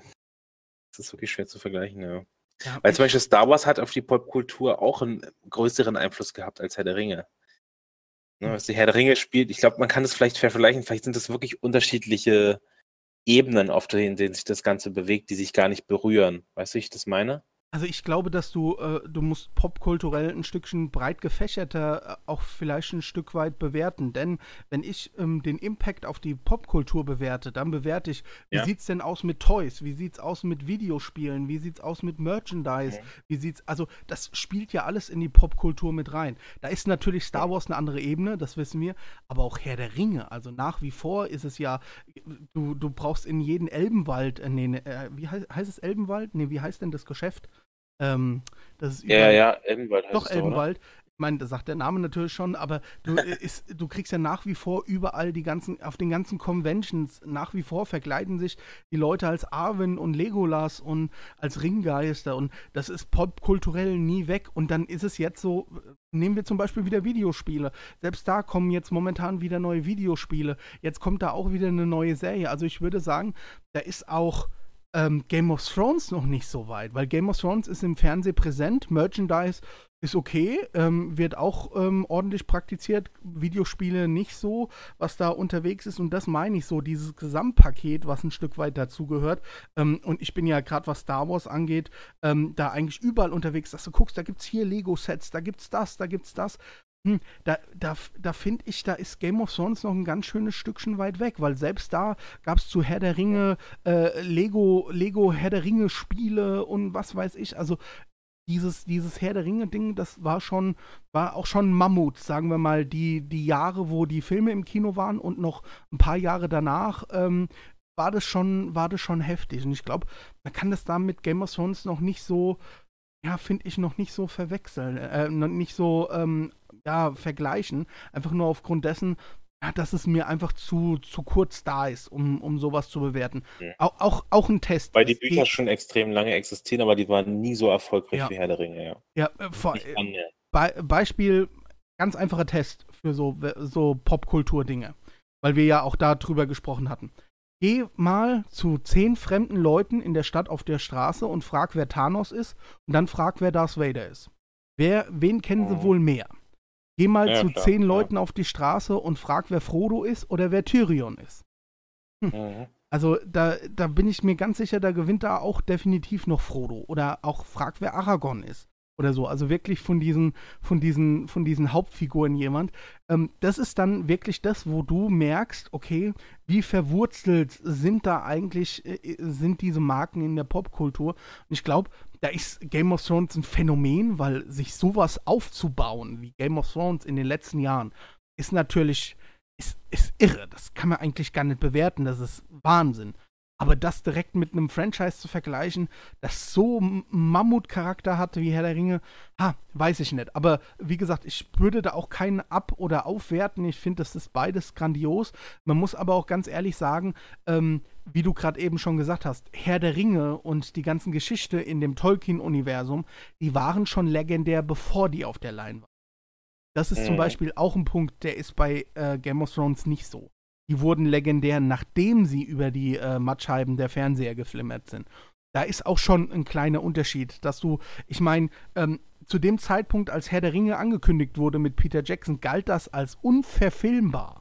Ja. Ja, Weil zum Beispiel Star Wars hat auf die Popkultur auch einen größeren Einfluss gehabt als Herr der Ringe. Ne, was die Herr der Ringe spielt, ich glaube, man kann es vielleicht vergleichen, vielleicht sind das wirklich unterschiedliche Ebenen, auf denen sich das Ganze bewegt, die sich gar nicht berühren. Weißt du, wie ich das meine? Also ich glaube, dass du musst popkulturell ein Stückchen breit gefächerter auch vielleicht ein Stück weit bewerten. Denn wenn ich den Impact auf die Popkultur bewerte, dann bewerte ich, wie sieht's denn aus mit Toys? Wie sieht's aus mit Videospielen? Wie sieht's aus mit Merchandise? Also das spielt ja alles in die Popkultur mit rein. Da ist natürlich Star Wars eine andere Ebene, das wissen wir, aber auch Herr der Ringe. Also nach wie vor ist es ja, du brauchst in jeden Elbenwald, wie heißt es Elbenwald? Nee, wie heißt denn das Geschäft? Das ist Elbenwald heißt doch es Elbenwald. Ich meine, das sagt der Name natürlich schon, aber du kriegst ja nach wie vor überall auf den ganzen Conventions, nach wie vor verkleiden sich die Leute als Arwen und Legolas und als Ringgeister und das ist popkulturell nie weg. Und dann ist es jetzt so, nehmen wir zum Beispiel wieder Videospiele. Selbst da kommen jetzt momentan wieder neue Videospiele. Jetzt kommt da auch wieder eine neue Serie. Also ich würde sagen, da ist auch Game of Thrones noch nicht so weit, weil Game of Thrones ist im Fernsehen präsent, Merchandise ist okay, wird auch ordentlich praktiziert, Videospiele nicht so, was da unterwegs ist und das meine ich so, dieses Gesamtpaket, was ein Stück weit dazugehört und ich bin ja gerade, was Star Wars angeht, da eigentlich überall unterwegs, dass du guckst, da gibt's hier Lego-Sets, da gibt's das, Da finde ich, da ist Game of Thrones noch ein ganz schönes Stückchen weit weg, weil selbst da gab es zu Herr der Ringe Lego Herr der Ringe Spiele und was weiß ich, also dieses Herr der Ringe Ding, das war auch schon Mammut, sagen wir mal, die Jahre, wo die Filme im Kino waren und noch ein paar Jahre danach, war das schon heftig und ich glaube, man kann das da mit Game of Thrones noch nicht so, ja, finde ich, noch nicht so verwechseln, nicht so vergleichen. Einfach nur aufgrund dessen, dass es mir einfach zu kurz da ist, um sowas zu bewerten. Ja. Auch ein Test. Weil die Bücher schon extrem lange existieren, aber die waren nie so erfolgreich wie Herr der Ringe, ja. Beispiel, ganz einfacher Test für so Popkultur-Dinge. Weil wir ja auch darüber gesprochen hatten. Geh mal zu 10 fremden Leuten in der Stadt auf der Straße und frag, wer Thanos ist und dann frag, wer Darth Vader ist. Wen kennen sie wohl mehr? Geh mal zu 10 Leuten auf die Straße und frag, wer Frodo ist oder wer Tyrion ist. Also da bin ich mir ganz sicher, da gewinnt da auch definitiv noch Frodo. Oder auch frag, wer Aragorn ist. Oder so, also wirklich von diesen Hauptfiguren jemand. Das ist dann wirklich das, wo du merkst, okay, wie verwurzelt sind diese Marken in der Popkultur. Und ich glaube, da ist Game of Thrones ein Phänomen, weil sich sowas aufzubauen wie Game of Thrones in den letzten Jahren ist natürlich, ist irre. Das kann man eigentlich gar nicht bewerten, das ist Wahnsinn. Aber das direkt mit einem Franchise zu vergleichen, das so Mammutcharakter hatte wie Herr der Ringe, weiß ich nicht. Aber wie gesagt, ich würde da auch keinen ab- oder aufwerten. Ich finde, das ist beides grandios. Man muss aber auch ganz ehrlich sagen, wie du gerade eben schon gesagt hast, Herr der Ringe und die ganzen Geschichte in dem Tolkien-Universum, die waren schon legendär, bevor die auf der Line waren. Das ist zum Beispiel auch ein Punkt, der ist bei Game of Thrones nicht so. Die wurden legendär, nachdem sie über die Mattscheiben der Fernseher geflimmert sind. Da ist auch schon ein kleiner Unterschied, dass ich meine, zu dem Zeitpunkt, als Herr der Ringe angekündigt wurde mit Peter Jackson, galt das als unverfilmbar.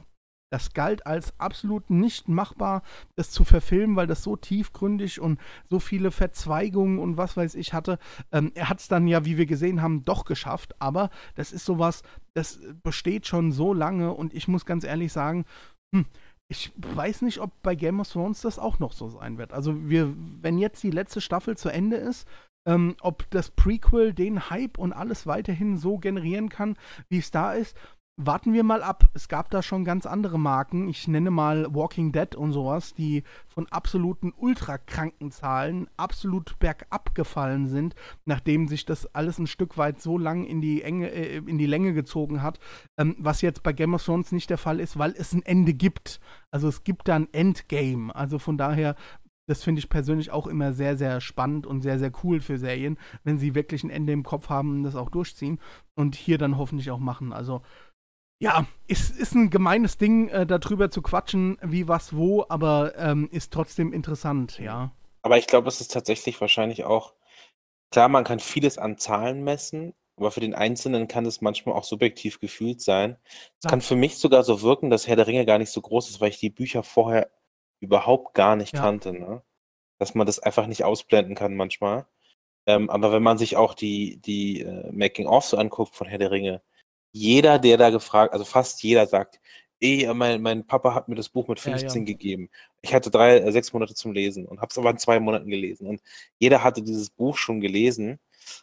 das galt als absolut nicht machbar, das zu verfilmen, weil das so tiefgründig und so viele Verzweigungen und was weiß ich hatte. Er hat es dann ja, wie wir gesehen haben, doch geschafft, aber das ist sowas, das besteht schon so lange und ich muss ganz ehrlich sagen, ich weiß nicht, ob bei Game of Thrones das auch noch so sein wird. Also wenn jetzt die letzte Staffel zu Ende ist, ob das Prequel den Hype und alles weiterhin so generieren kann, wie es da ist, warten wir mal ab. Es gab da schon ganz andere Marken, ich nenne mal Walking Dead und sowas, die von absoluten ultrakranken Zahlen absolut bergab gefallen sind, nachdem sich das alles ein Stück weit so lang in die Länge gezogen hat, was jetzt bei Game of Thrones nicht der Fall ist, weil es ein Ende gibt. Also es gibt da ein Endgame. Also von daher, das finde ich persönlich auch immer sehr, sehr spannend und sehr, sehr cool für Serien, wenn sie wirklich ein Ende im Kopf haben und das auch durchziehen und hier dann hoffentlich auch machen. Also ja, ist ein gemeines Ding, darüber zu quatschen, wie, was, wo, aber ist trotzdem interessant, ja. Aber ich glaube, es ist tatsächlich wahrscheinlich auch, klar, man kann vieles an Zahlen messen, aber für den Einzelnen kann es manchmal auch subjektiv gefühlt sein. Es kann für mich sogar so wirken, dass Herr der Ringe gar nicht so groß ist, weil ich die Bücher vorher überhaupt gar nicht kannte, ne? Dass man das einfach nicht ausblenden kann manchmal. Aber wenn man sich auch die Making-of so anguckt von Herr der Ringe, jeder, der da gefragt, also fast jeder sagt, mein Papa hat mir das Buch mit 15 gegeben. Ich hatte 6 Monate zum Lesen und habe es aber in 2 Monaten gelesen. Und jeder hatte dieses Buch schon gelesen.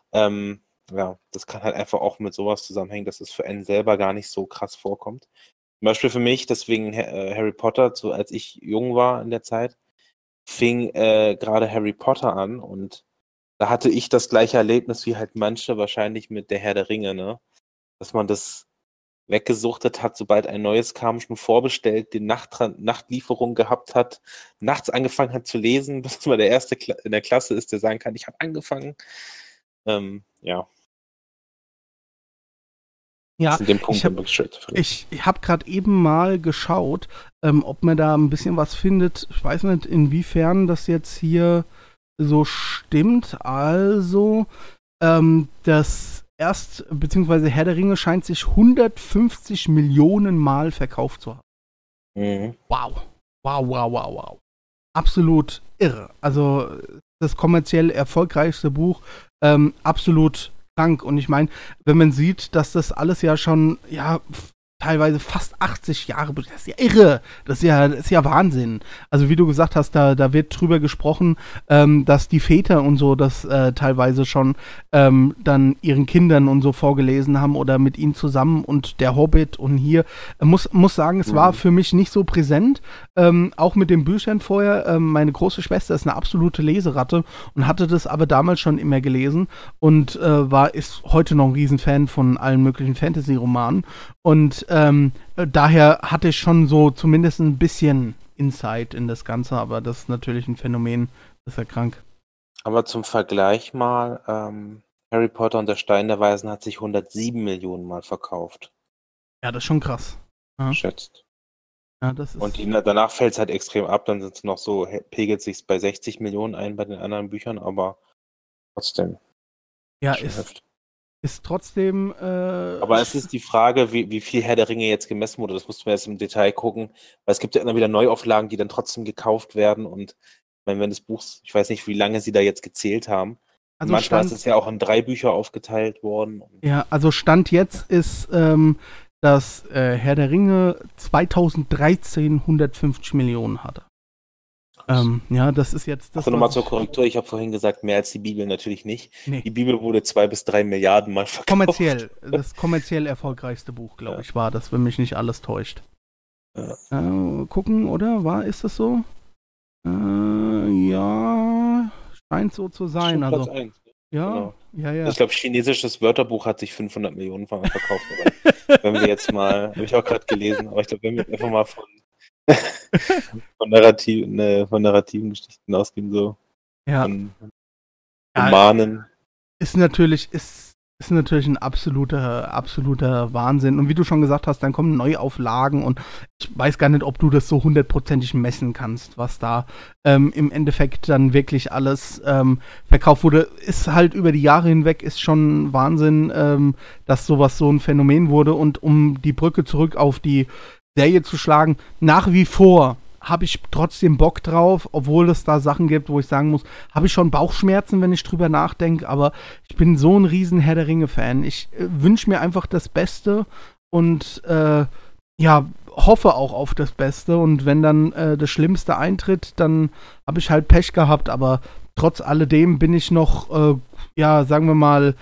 Das kann halt einfach auch mit sowas zusammenhängen, dass es für einen selber gar nicht so krass vorkommt. Zum Beispiel für mich, deswegen Harry Potter, so als ich jung war in der Zeit, fing gerade Harry Potter an und da hatte ich das gleiche Erlebnis wie halt manche wahrscheinlich mit der Herr der Ringe, ne? Dass man das weggesuchtet hat, sobald ein neues kam, schon vorbestellt, die Nachtlieferung gehabt hat, nachts angefangen hat zu lesen, bis man der Erste in der Klasse ist, der sagen kann, ich habe angefangen. Ja. Ja, in dem Punkt ich habe gerade eben mal geschaut, ob man da ein bisschen was findet. Ich weiß nicht, inwiefern das jetzt hier so stimmt. Also, beziehungsweise Herr der Ringe scheint sich 150 Millionen Mal verkauft zu haben. Mhm. Wow. Absolut irre. Also das kommerziell erfolgreichste Buch, absolut krank. Und ich meine, wenn man sieht, dass das alles ja schon, teilweise fast 80 Jahre, das ist ja irre, das ist ja Wahnsinn. Also wie du gesagt hast, da wird drüber gesprochen, dass die Väter und so das teilweise schon dann ihren Kindern und so vorgelesen haben oder mit ihnen zusammen und der Hobbit und hier. Muss sagen, es war für mich nicht so präsent, auch mit den Büchern vorher. Meine große Schwester ist eine absolute Leseratte und hatte das aber damals schon immer gelesen und ist heute noch ein Riesenfan von allen möglichen Fantasy-Romanen und daher hatte ich schon so zumindest ein bisschen Insight in das Ganze, aber das ist natürlich ein Phänomen, das ist ja krank. Aber zum Vergleich mal, Harry Potter und der Stein der Weisen hat sich 107 Millionen Mal verkauft. Ja, das ist schon krass. Ja. Schätzt. Ja, das ist und danach fällt es halt extrem ab, dann sind es noch so, pegelt sich bei 60 Millionen ein bei den anderen Büchern, aber trotzdem. Ja, ist trotzdem. Aber es ist die Frage, wie viel Herr der Ringe jetzt gemessen wurde. Das mussten wir jetzt im Detail gucken. Weil es gibt ja immer wieder Neuauflagen, die dann trotzdem gekauft werden. Und wenn das Buch, ich weiß nicht, wie lange sie da jetzt gezählt haben. Also manchmal ist es ja auch in 3 Bücher aufgeteilt worden. Ja, also Stand jetzt ist, dass Herr der Ringe 2013 150 Millionen hatte. Das ist jetzt das. Also nochmal zur Korrektur, ich habe vorhin gesagt, mehr als die Bibel natürlich nicht. Nee. Die Bibel wurde 2 bis 3 Milliarden Mal verkauft. Das kommerziell erfolgreichste Buch, glaube ich, war das, wenn mich nicht alles täuscht. Ja. Gucken, oder? Ist das so? Ja, scheint so zu sein. Schon also Platz 1. Ja, genau. ja. Ich glaube, chinesisches Wörterbuch hat sich 500 Millionen verkauft. Wenn wir jetzt mal, habe ich auch gerade gelesen, aber ich glaube, wenn wir einfach mal von narrativen Geschichten ausgehen, so. Ja. Von Romanen. Ist natürlich ein absoluter Wahnsinn. Und wie du schon gesagt hast, dann kommen Neuauflagen und ich weiß gar nicht, ob du das so hundertprozentig messen kannst, was da im Endeffekt dann wirklich alles verkauft wurde. Ist halt über die Jahre hinweg ist schon Wahnsinn, dass sowas so ein Phänomen wurde. Und um die Brücke zurück auf die Serie zu schlagen. Nach wie vor habe ich trotzdem Bock drauf, obwohl es da Sachen gibt, wo ich sagen muss, habe ich schon Bauchschmerzen, wenn ich drüber nachdenke, aber ich bin so ein riesen Herr der Ringe-Fan. Ich wünsche mir einfach das Beste und hoffe auch auf das Beste, und wenn dann das Schlimmste eintritt, dann habe ich halt Pech gehabt, aber trotz alledem bin ich noch, sagen wir mal,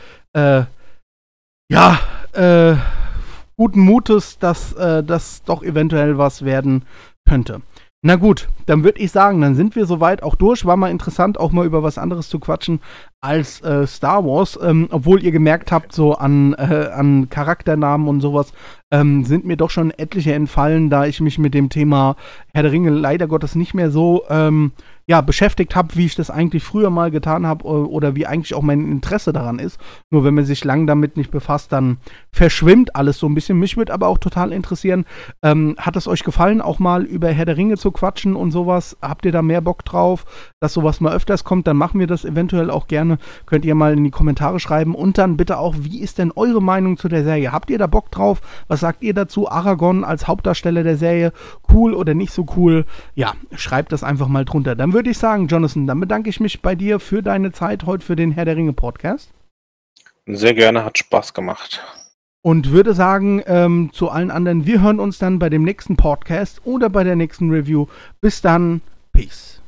guten Mutes, dass das doch eventuell was werden könnte. Na gut, dann würde ich sagen, dann sind wir soweit auch durch. War mal interessant, auch mal über was anderes zu quatschen als Star Wars. Obwohl ihr gemerkt habt, so an Charakternamen und sowas sind mir doch schon etliche entfallen, da ich mich mit dem Thema Herr der Ringe leider Gottes nicht mehr so beschäftigt habe, wie ich das eigentlich früher mal getan habe oder wie eigentlich auch mein Interesse daran ist. Nur wenn man sich lang damit nicht befasst, dann verschwimmt alles so ein bisschen. Mich würde aber auch total interessieren, hat es euch gefallen, auch mal über Herr der Ringe zu quatschen und sowas? Habt ihr da mehr Bock drauf, dass sowas mal öfters kommt? Dann machen wir das eventuell auch gerne. Könnt ihr mal in die Kommentare schreiben und dann bitte auch, wie ist denn eure Meinung zu der Serie? Habt ihr da Bock drauf? Was sagt ihr dazu? Aragorn als Hauptdarsteller der Serie, cool oder nicht so cool? Ja, schreibt das einfach mal drunter. Dann würde ich sagen, Jonathan, dann bedanke ich mich bei dir für deine Zeit heute für den Herr der Ringe Podcast. Sehr gerne, hat Spaß gemacht. Und würde sagen, zu allen anderen, wir hören uns dann bei dem nächsten Podcast oder bei der nächsten Review. Bis dann, Peace.